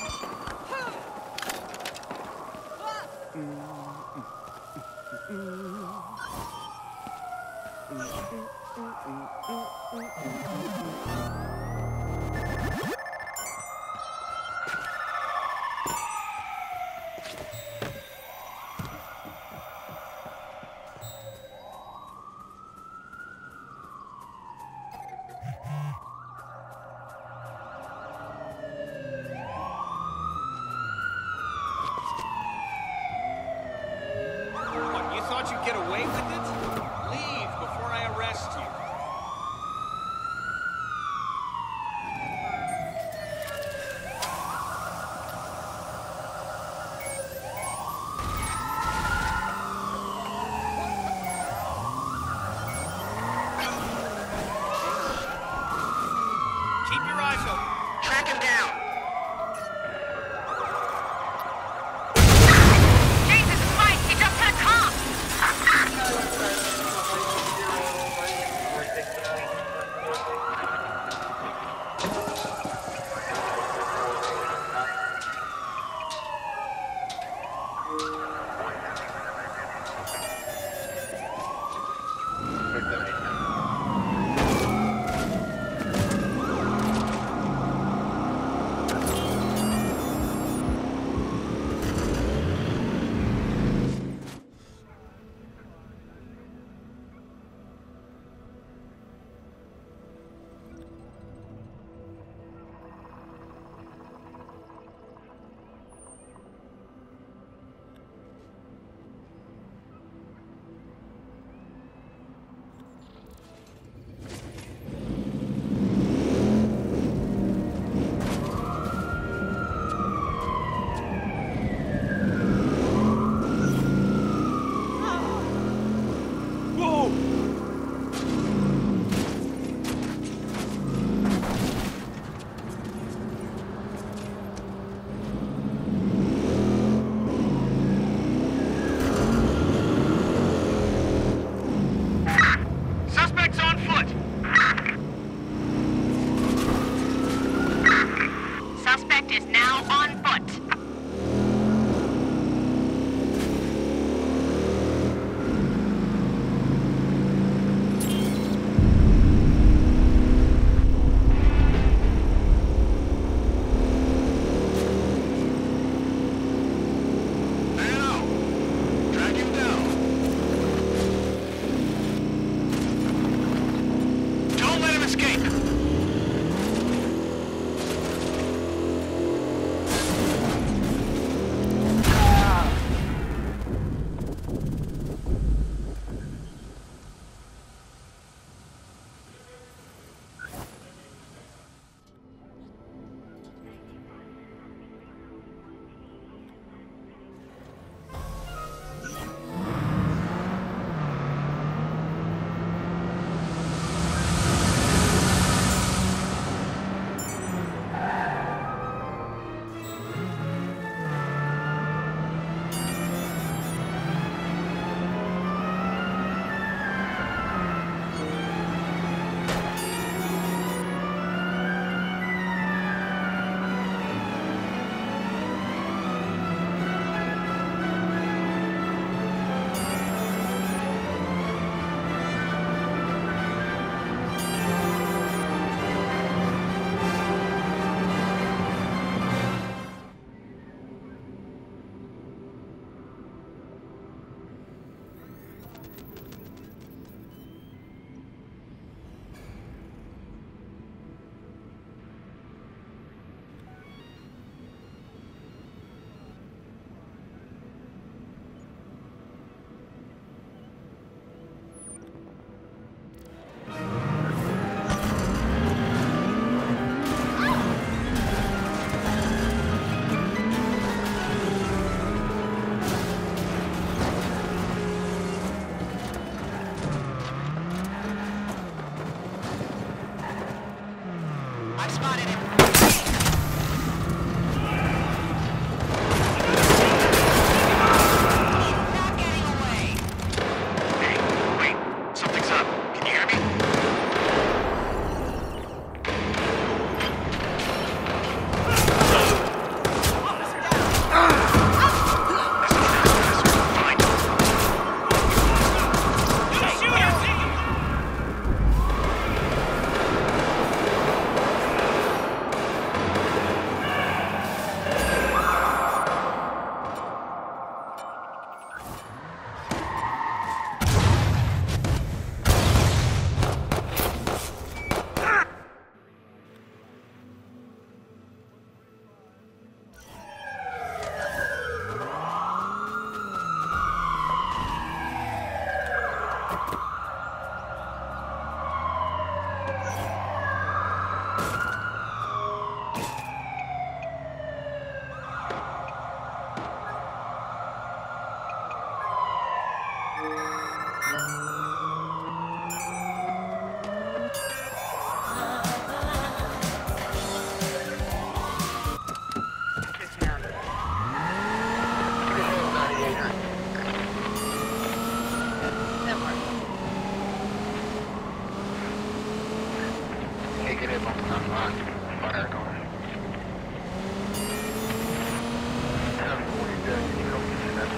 Mm.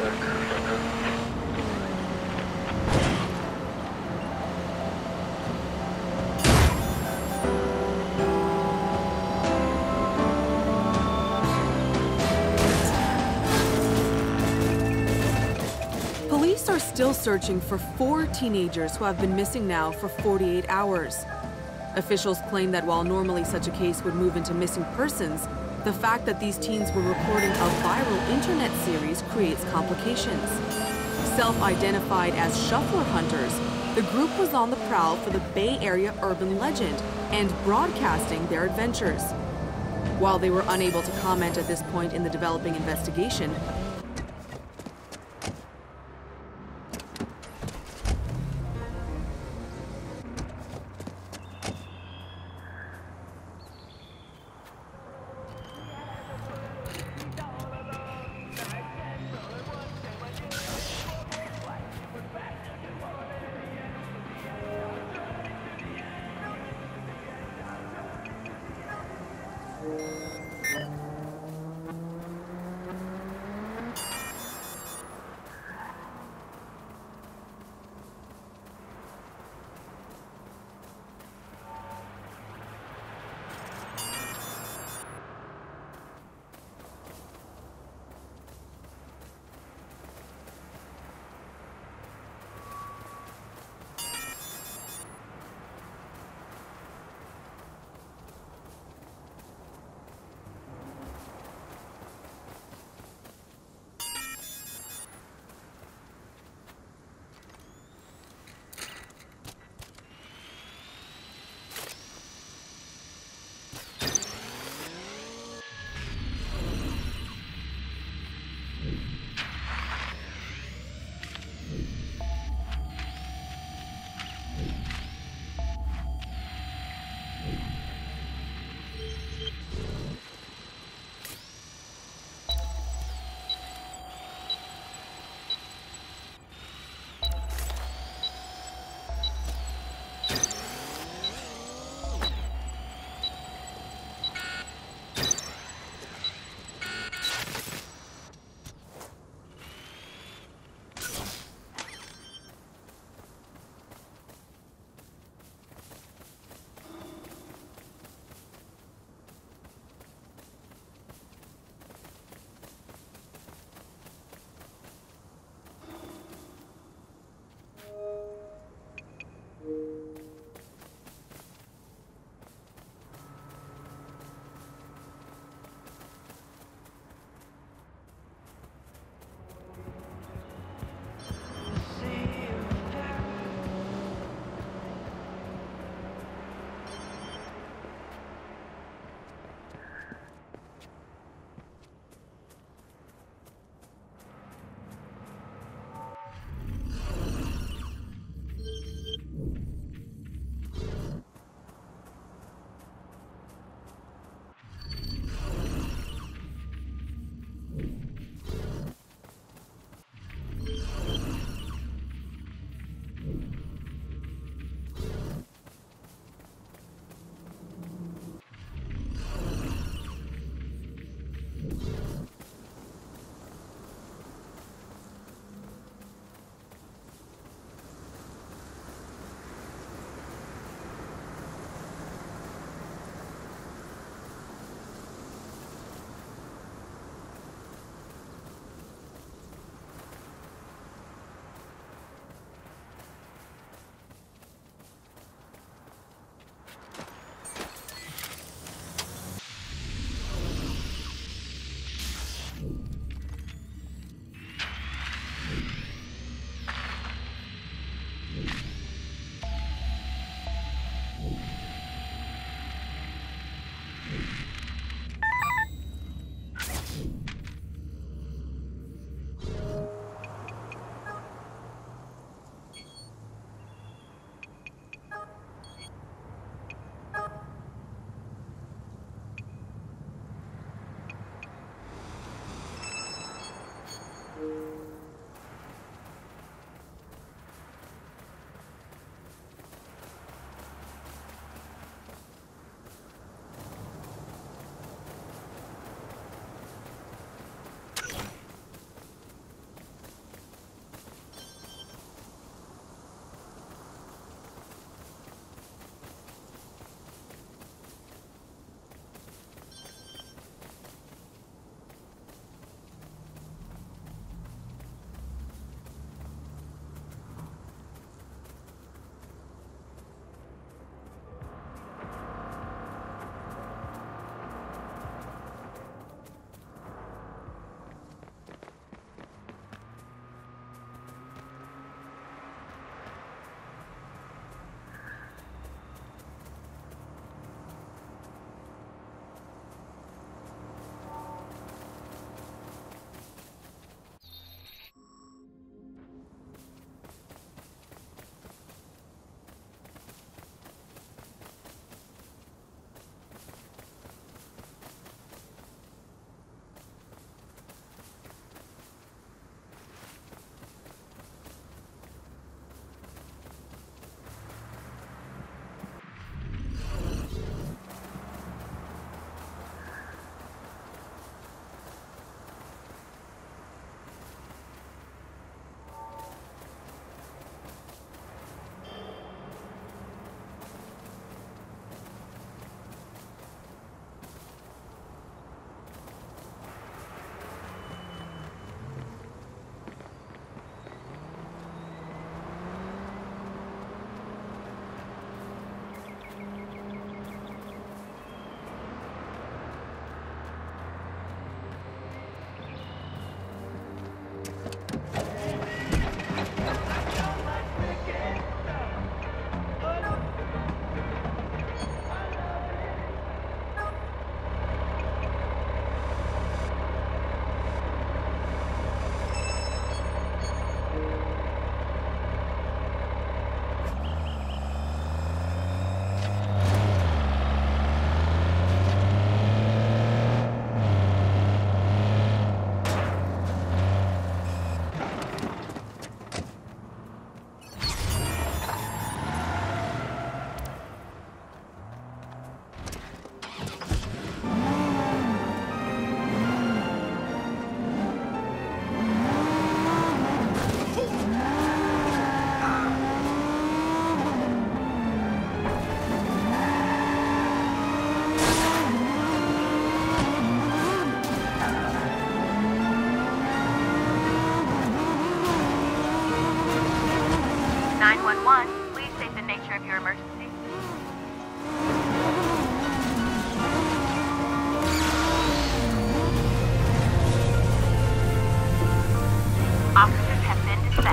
Police are still searching for four teenagers who have been missing now for forty-eight hours. Officials claim that while normally such a case would move into missing persons, the fact that these teens were recording a viral internet series creates complications. Self-identified as shuffler hunters, the group was on the prowl for the Bay Area urban legend and broadcasting their adventures. While they were unable to comment at this point in the developing investigation,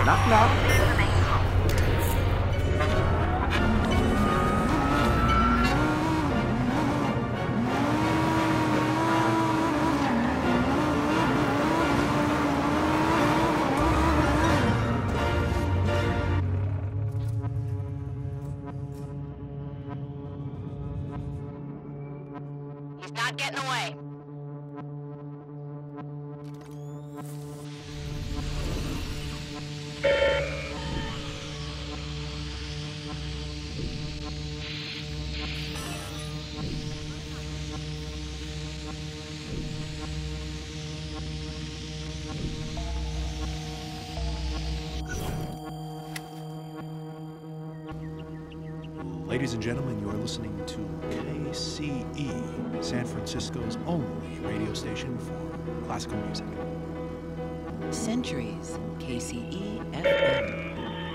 Knock, knock. He's not getting away. Ladies and gentlemen, you are listening to K C E, San Francisco's only radio station for classical music. Centuries, K C E F M.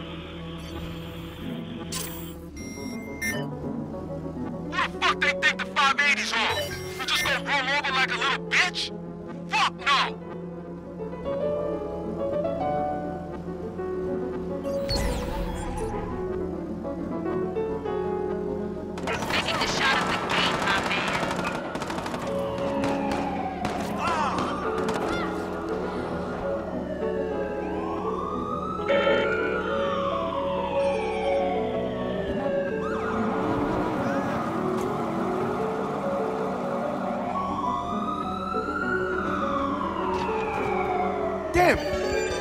What the fuck they think the five eighty's on? You just gonna roll over like a little bitch? Fuck no! Damn it!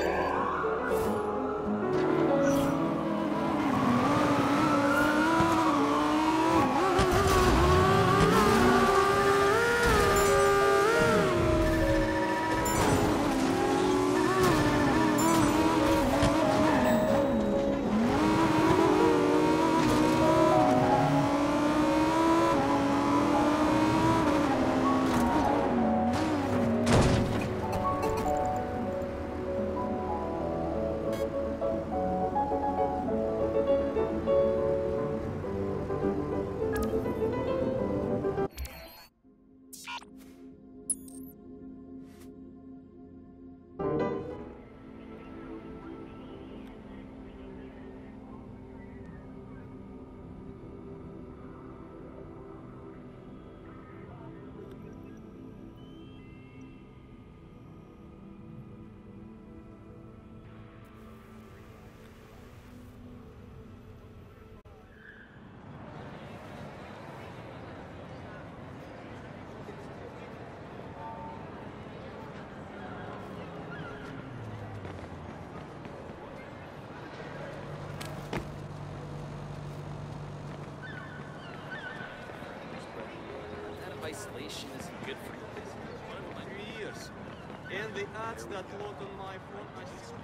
Isolation isn't good for you. Three years. And the ads that load on my phone, I suspect.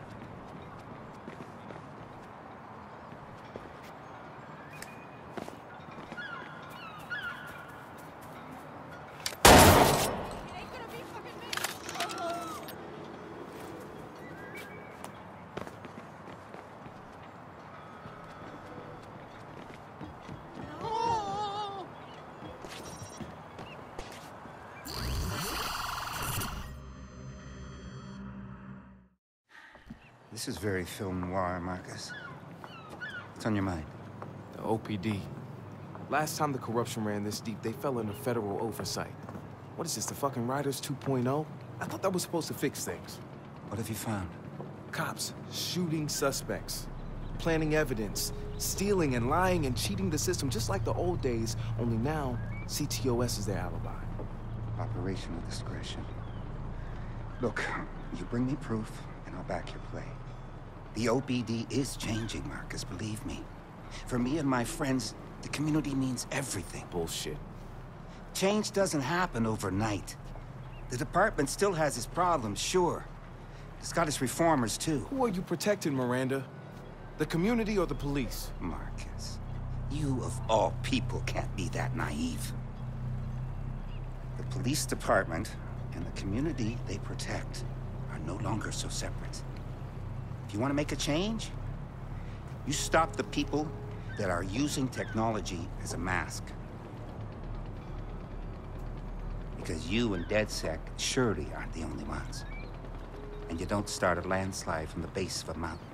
This is very film noir, Marcus. What's on your mind? The O P D. Last time the corruption ran this deep, they fell under federal oversight. What is this, the fucking Riders two point oh? I thought that was supposed to fix things. What have you found? Cops shooting suspects, planting evidence, stealing and lying and cheating the system just like the old days, only now C T O S is their alibi. Operational discretion. Look, you bring me proof, and I'll back your play. The O P D is changing, Marcus, believe me. For me and my friends, the community means everything. Bullshit. Change doesn't happen overnight. The department still has its problems, sure. It's got its reformers, too. Who are you protecting, Miranda? The community or the police? Marcus, you of all people can't be that naive. The police department and the community they protect are no longer so separate. If you want to make a change, you stop the people that are using technology as a mask. Because you and DedSec surely aren't the only ones. And you don't start a landslide from the base of a mountain.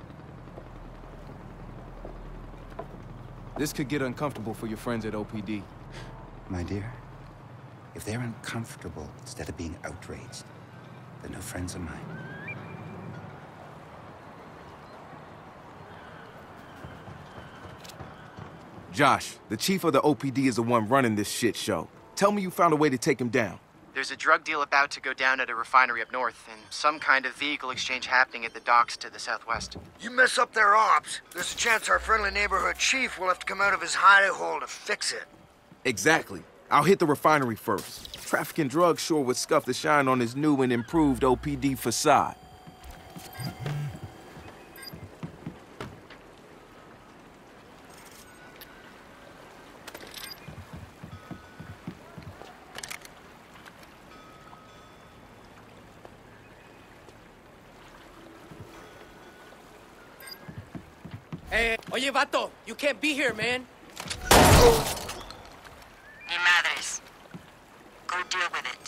This could get uncomfortable for your friends at O P D. My dear, if they're uncomfortable instead of being outraged, they're no friends of mine. Josh, the chief of the O P D is the one running this shit show. Tell me you found a way to take him down. There's a drug deal about to go down at a refinery up north, and some kind of vehicle exchange happening at the docks to the southwest. You mess up their ops, there's a chance our friendly neighborhood chief will have to come out of his hidey hole to fix it. Exactly. I'll hit the refinery first. Trafficking drugs sure would scuff the shine on his new and improved O P D facade. Hey, oye, vato, you can't be here, man. Ni madres. Go deal with it.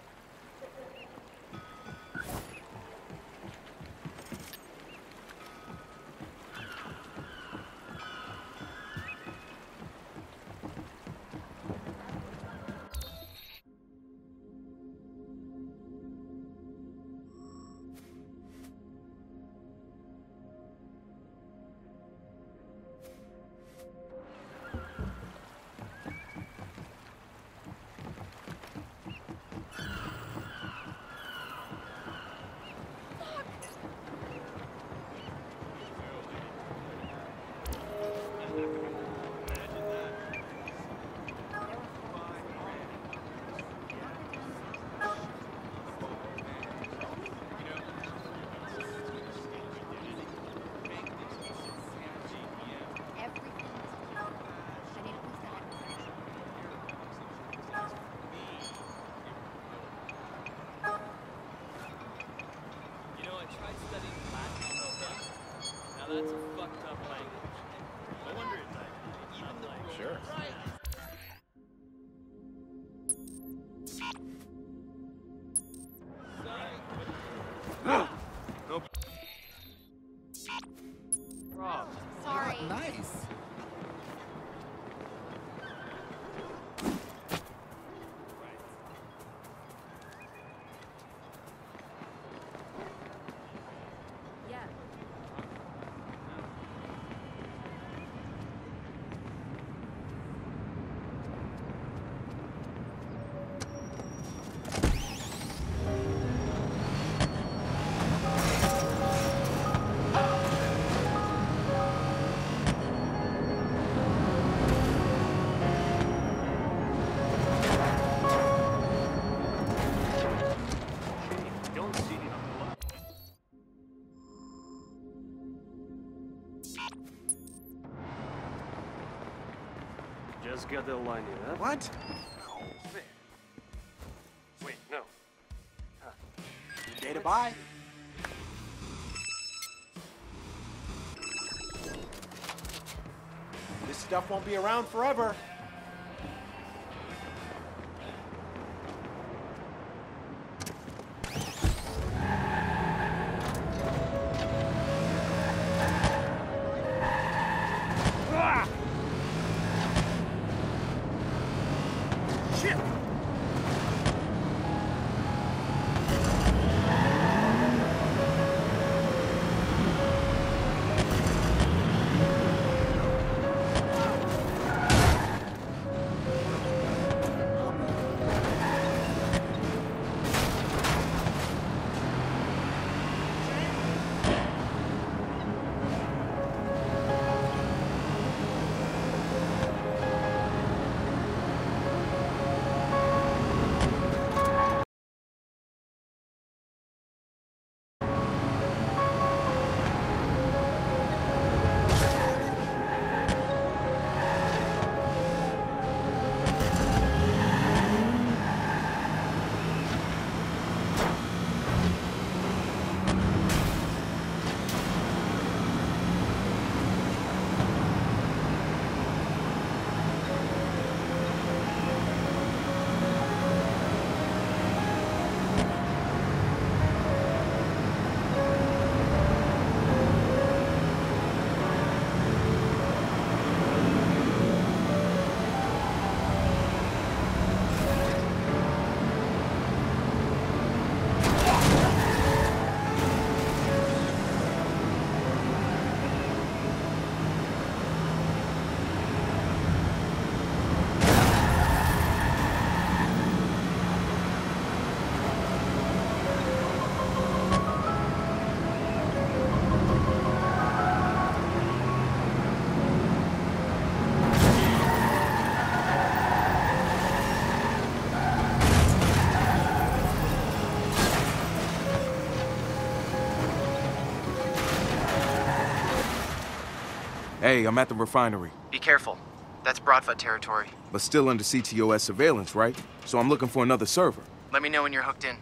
That's a fucked up language. No wonder it's like, even the rules. Sure. Right. Nope. Rob. Sorry. Nice. Just got the line in, huh? What? Wait, no. Huh. Day to buy. This stuff won't be around forever. Hey, I'm at the refinery. Be careful. That's Broadfoot territory. But still under C T O S surveillance, right? So I'm looking for another server. Let me know when you're hooked in.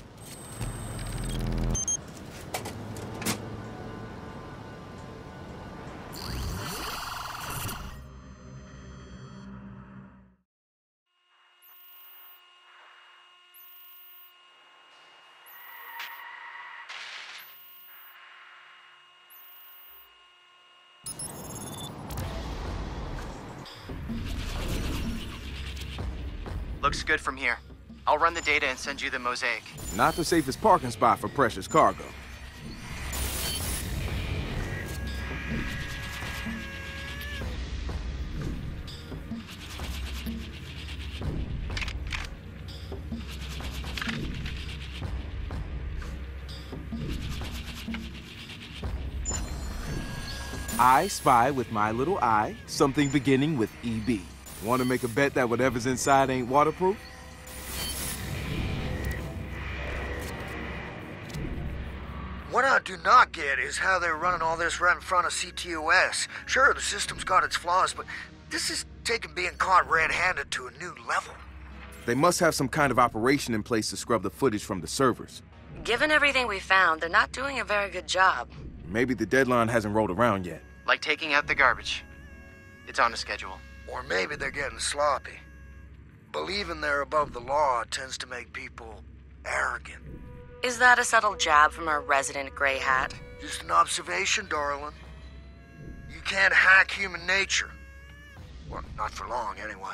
Looks good from here. I'll run the data and send you the mosaic. Not the safest parking spot for precious cargo. I spy with my little eye something beginning with E B. Want to make a bet that whatever's inside ain't waterproof? What I do not get is how they're running all this right in front of C T O S. Sure, the system's got its flaws, but this is taking being caught red-handed to a new level. They must have some kind of operation in place to scrub the footage from the servers. Given everything we found, they're not doing a very good job. Maybe the deadline hasn't rolled around yet. Like taking out the garbage. It's on a schedule. Or maybe they're getting sloppy. Believing they're above the law tends to make people arrogant. Is that a subtle jab from our resident gray hat? Just an observation, darling. You can't hack human nature. Well, not for long, anyway.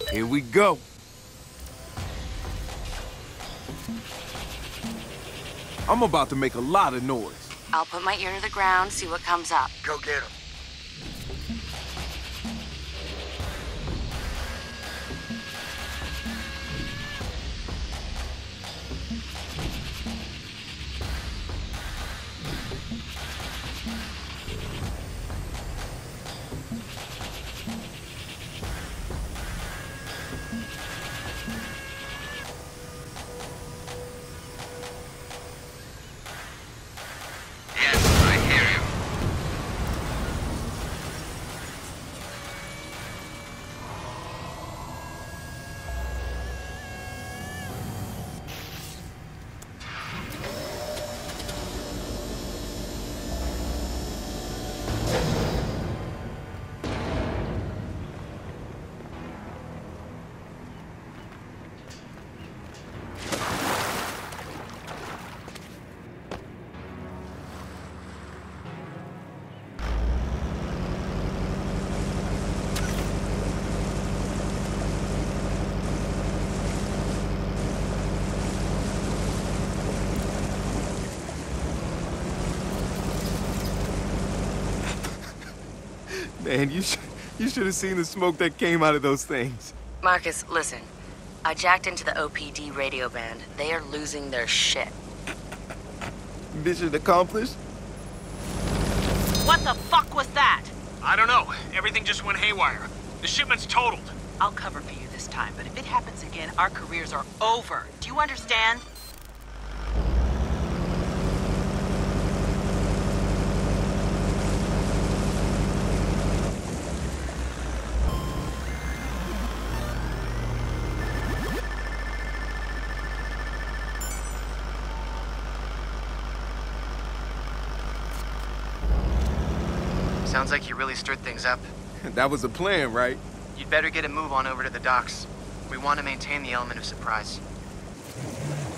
Here we go. I'm about to make a lot of noise. I'll put my ear to the ground, see what comes up. Go get him. Man, you, sh you should have seen the smoke that came out of those things. Marcus, listen. I jacked into the O P D radio band. They are losing their shit. Mission accomplished? What the fuck was that? I don't know. Everything just went haywire. The shipment's totaled. I'll cover for you this time, but if it happens again, our careers are over. Do you understand? Sounds like you really stirred things up. That was the plan, right? You'd better get a move on over to the docks. We want to maintain the element of surprise.